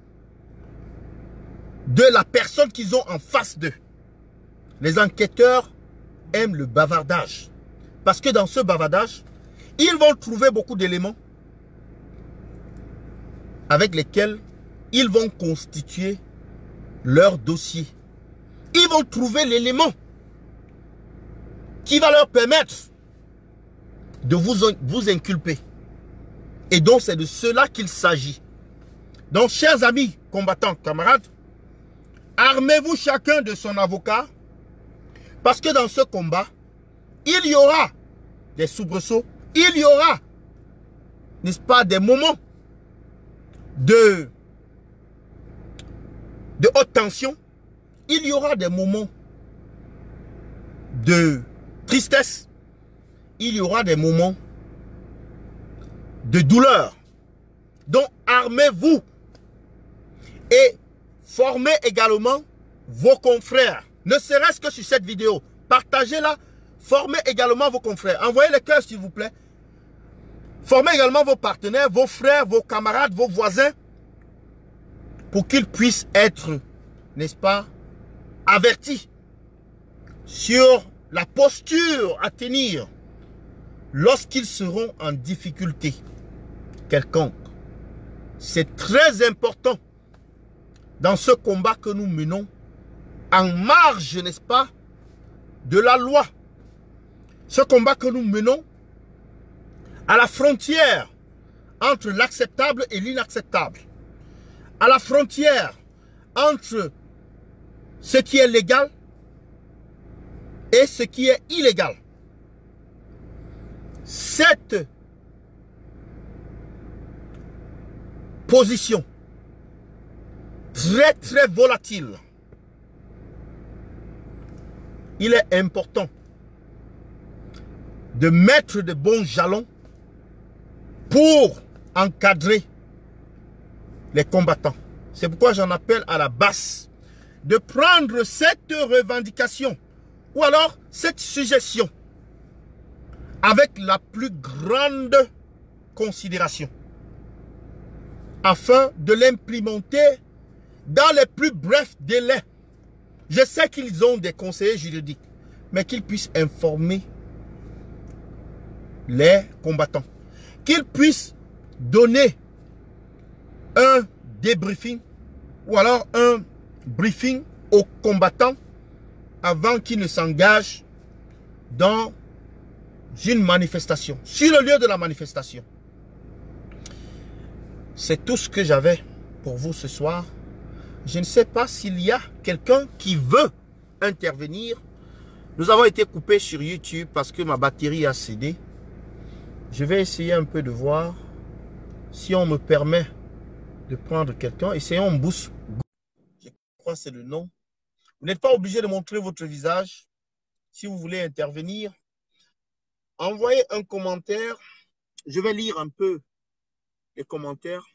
de la personne qu'ils ont en face d'eux. Les enquêteurs aiment le bavardage. Parce que dans ce bavardage, ils vont trouver beaucoup d'éléments avec lesquels ils vont constituer leur dossier. Ils vont trouver l'élément qui va leur permettre de vous, vous inculper. Et donc, c'est de cela qu'il s'agit. Donc, chers amis, combattants, camarades, armez-vous chacun de son avocat, parce que dans ce combat, il y aura des soubresauts, il y aura, n'est-ce pas, des moments de, de haute tension, il y aura des moments de tristesse, il y aura des moments de douleur. Donc, armez-vous et formez également vos confrères. Ne serait-ce que sur cette vidéo. Partagez-la. Formez également vos confrères. Envoyez les cœurs, s'il vous plaît. Formez également vos partenaires, vos frères, vos camarades, vos voisins, pour qu'ils puissent être, n'est-ce pas, avertis sur la posture à tenir lorsqu'ils seront en difficulté quelconque. C'est très important dans ce combat que nous menons en marge, n'est-ce pas, de la loi. Ce combat que nous menons à la frontière entre l'acceptable et l'inacceptable. À la frontière entre ce qui est légal et ce qui est illégal. Cette position très très volatile il est important de mettre de bons jalons pour encadrer les combattants. C'est pourquoi j'en appelle à la base de prendre cette revendication ou alors cette suggestion avec la plus grande considération afin de l'implémenter dans les plus brefs délais. Je sais qu'ils ont des conseillers juridiques, mais qu'ils puissent informer les combattants, qu'ils puissent donner un débriefing ou alors un briefing aux combattants avant qu'ils ne s'engagent dans une manifestation, sur le lieu de la manifestation. C'est tout ce que j'avais pour vous ce soir. Je ne sais pas s'il y a quelqu'un qui veut intervenir. Nous avons été coupés sur YouTube parce que ma batterie a cédé. Je vais essayer un peu de voir si on me permet de prendre quelqu'un. Essayons Bous. Je crois que c'est le nom. Vous n'êtes pas obligé de montrer votre visage. Si vous voulez intervenir, envoyez un commentaire. Je vais lire un peu les commentaires.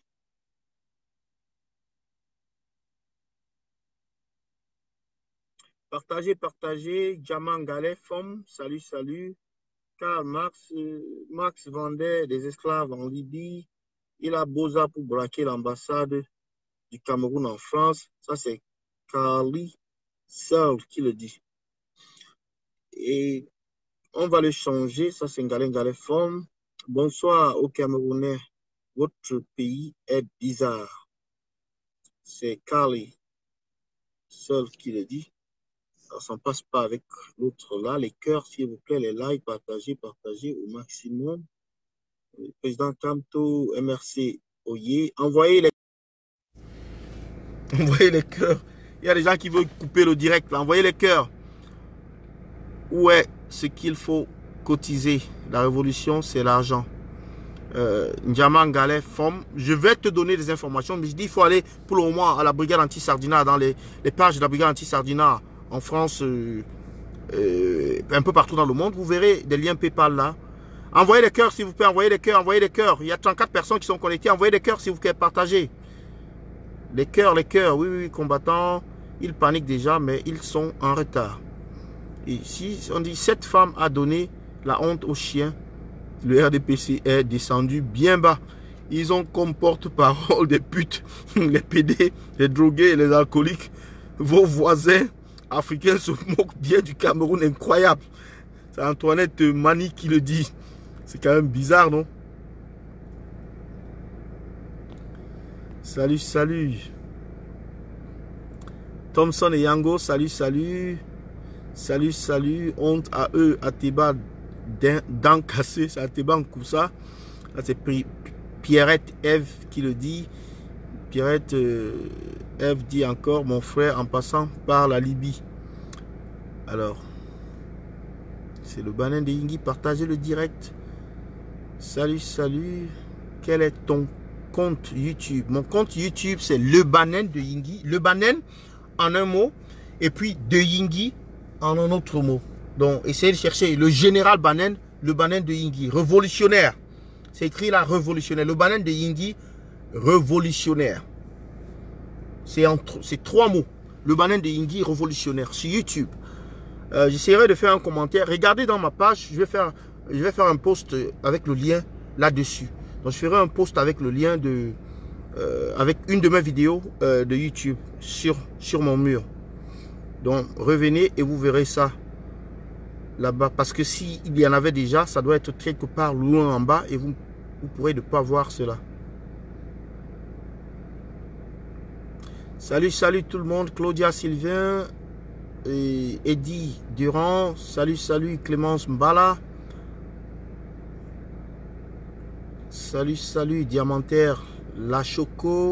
Partagez, partagez. Diamant Galet, Femme, salut, salut. Karl Marx, euh, Max vendait des esclaves en Libye. Il a Boza pour braquer l'ambassade du Cameroun en France. Ça, c'est Carly Seul qui le dit. Et on va le changer. Ça, c'est Ngalen Galet Femme. Bonsoir aux Camerounais. Votre pays est bizarre. C'est Carly Seul qui le dit. Ça ne passe pas avec l'autre là. Les cœurs, s'il vous plaît, les likes, partagez, partagez au maximum. Le président Kamto, M R C Oye, envoyez les... envoyez les cœurs. Il y a des gens qui veulent couper le direct. Là. Envoyez les cœurs. Où est ce qu'il faut cotiser? La révolution, c'est l'argent. Euh, Ndiaman Galet, Femme, je vais te donner des informations, mais je dis il faut aller pour le moment à la brigade anti-Sardina, dans les, les pages de la brigade anti-Sardina en France, euh, euh, un peu partout dans le monde. Vous verrez des liens PayPal là. Envoyez des cœurs s'il vous plaît, envoyez des cœurs, envoyez des cœurs. Il y a trente-quatre personnes qui sont connectées, envoyez des cœurs s'il vous plaît, partagez. Les cœurs, les cœurs, oui, oui, combattants, ils paniquent déjà, mais ils sont en retard. Et ici, on dit, cette femme a donné la honte aux chiens. Le R D P C est descendu bien bas. Ils ont comme porte-parole des putes, les P D, les drogués et les alcooliques. Vos voisins africains se moquent bien du Cameroun, incroyable. C'est Antoinette Mani qui le dit. C'est quand même bizarre, non? Salut, salut. Thompson et Yango, salut, salut. Salut, salut. Honte à eux, à Théba. Dents cassées, c'est Ateban Koussa. Là, c'est Pierrette Eve qui le dit. Pierrette euh, Eve dit encore, mon frère en passant par la Libye. Alors, c'est le Banen de Yingui. Partagez le direct. Salut, salut. Quel est ton compte YouTube? Mon compte YouTube, c'est le Banen de Yingui. Le Banen en un mot. Et puis de Yingui en un autre mot. Donc, essayez de chercher le général Banen, le Banen de Yingui, révolutionnaire. C'est écrit là, révolutionnaire. Le Banen de Yingui, révolutionnaire. C'est trois mots. Le Banen de Yingui, révolutionnaire, sur YouTube. Euh, J'essaierai de faire un commentaire. Regardez dans ma page, je vais faire, je vais faire un post avec le lien là-dessus. Donc, je ferai un post avec le lien de, euh, avec une de mes vidéos euh, de YouTube sur, sur mon mur. Donc, revenez et vous verrez ça là-bas, parce que s'il y en avait déjà, ça doit être quelque part loin en bas et vous, vous pourrez ne pas voir cela. Salut, salut tout le monde. Claudia Sylvain, et Eddie Durand, salut, salut Clémence Mbala. Salut, salut Diamantaire La Choco.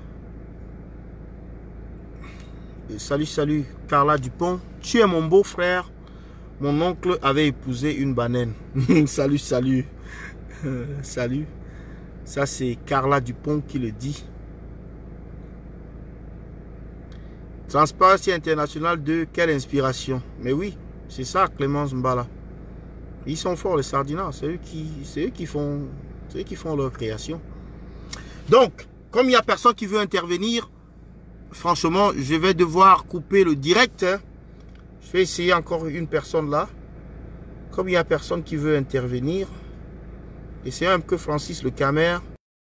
Et salut, salut Carla Dupont. Tu es mon beau-frère. Mon oncle avait épousé une banane. Salut, salut. Salut. Ça, c'est Carla Dupont qui le dit. Transparency International de quelle inspiration? Mais oui, C'est ça, Clémence Mbala. Ils sont forts, les Sardinats. C'est eux qui, c'est eux qui font, c'est eux qui font leur création. Donc, comme il n'y a personne qui veut intervenir, franchement, je vais devoir couper le direct. Hein. Je vais essayer encore une personne là. Comme il n'y a personne qui veut intervenir, essayez un peu Francis Le Camer.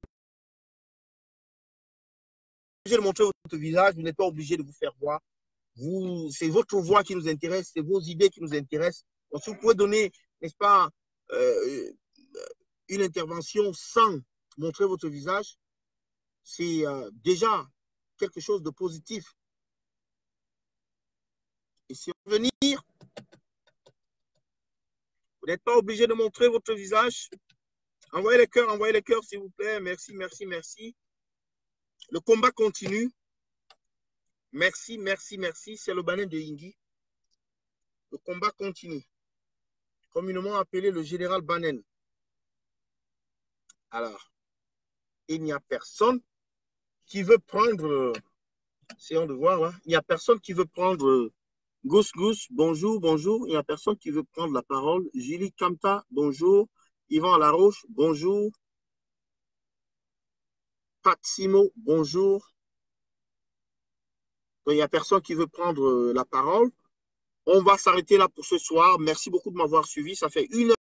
Je vais montrer votre visage, vous n'êtes pas obligé de vous faire voir. C'est votre voix qui nous intéresse, c'est vos idées qui nous intéressent. Donc, si vous pouvez donner, n'est-ce pas, euh, une intervention sans montrer votre visage, c'est euh, déjà quelque chose de positif. Et si vous venir, vous n'êtes pas obligé de montrer votre visage. Envoyez les cœurs, envoyez les cœurs, s'il vous plaît. Merci, merci, merci. Le combat continue. Merci, merci, merci. C'est le Banen de Yingui. Le combat continue. Communément appelé le général Banen. Alors, il n'y a personne qui veut prendre, essayons de voir là, il n'y a personne qui veut prendre Gous Gous, bonjour, bonjour. Il n'y a personne qui veut prendre la parole. Julie Kamta, bonjour. Yvan Laroche, bonjour. Pat Simo, bonjour. Donc, il n'y a personne qui veut prendre la parole. On va s'arrêter là pour ce soir. Merci beaucoup de m'avoir suivi. Ça fait une heure.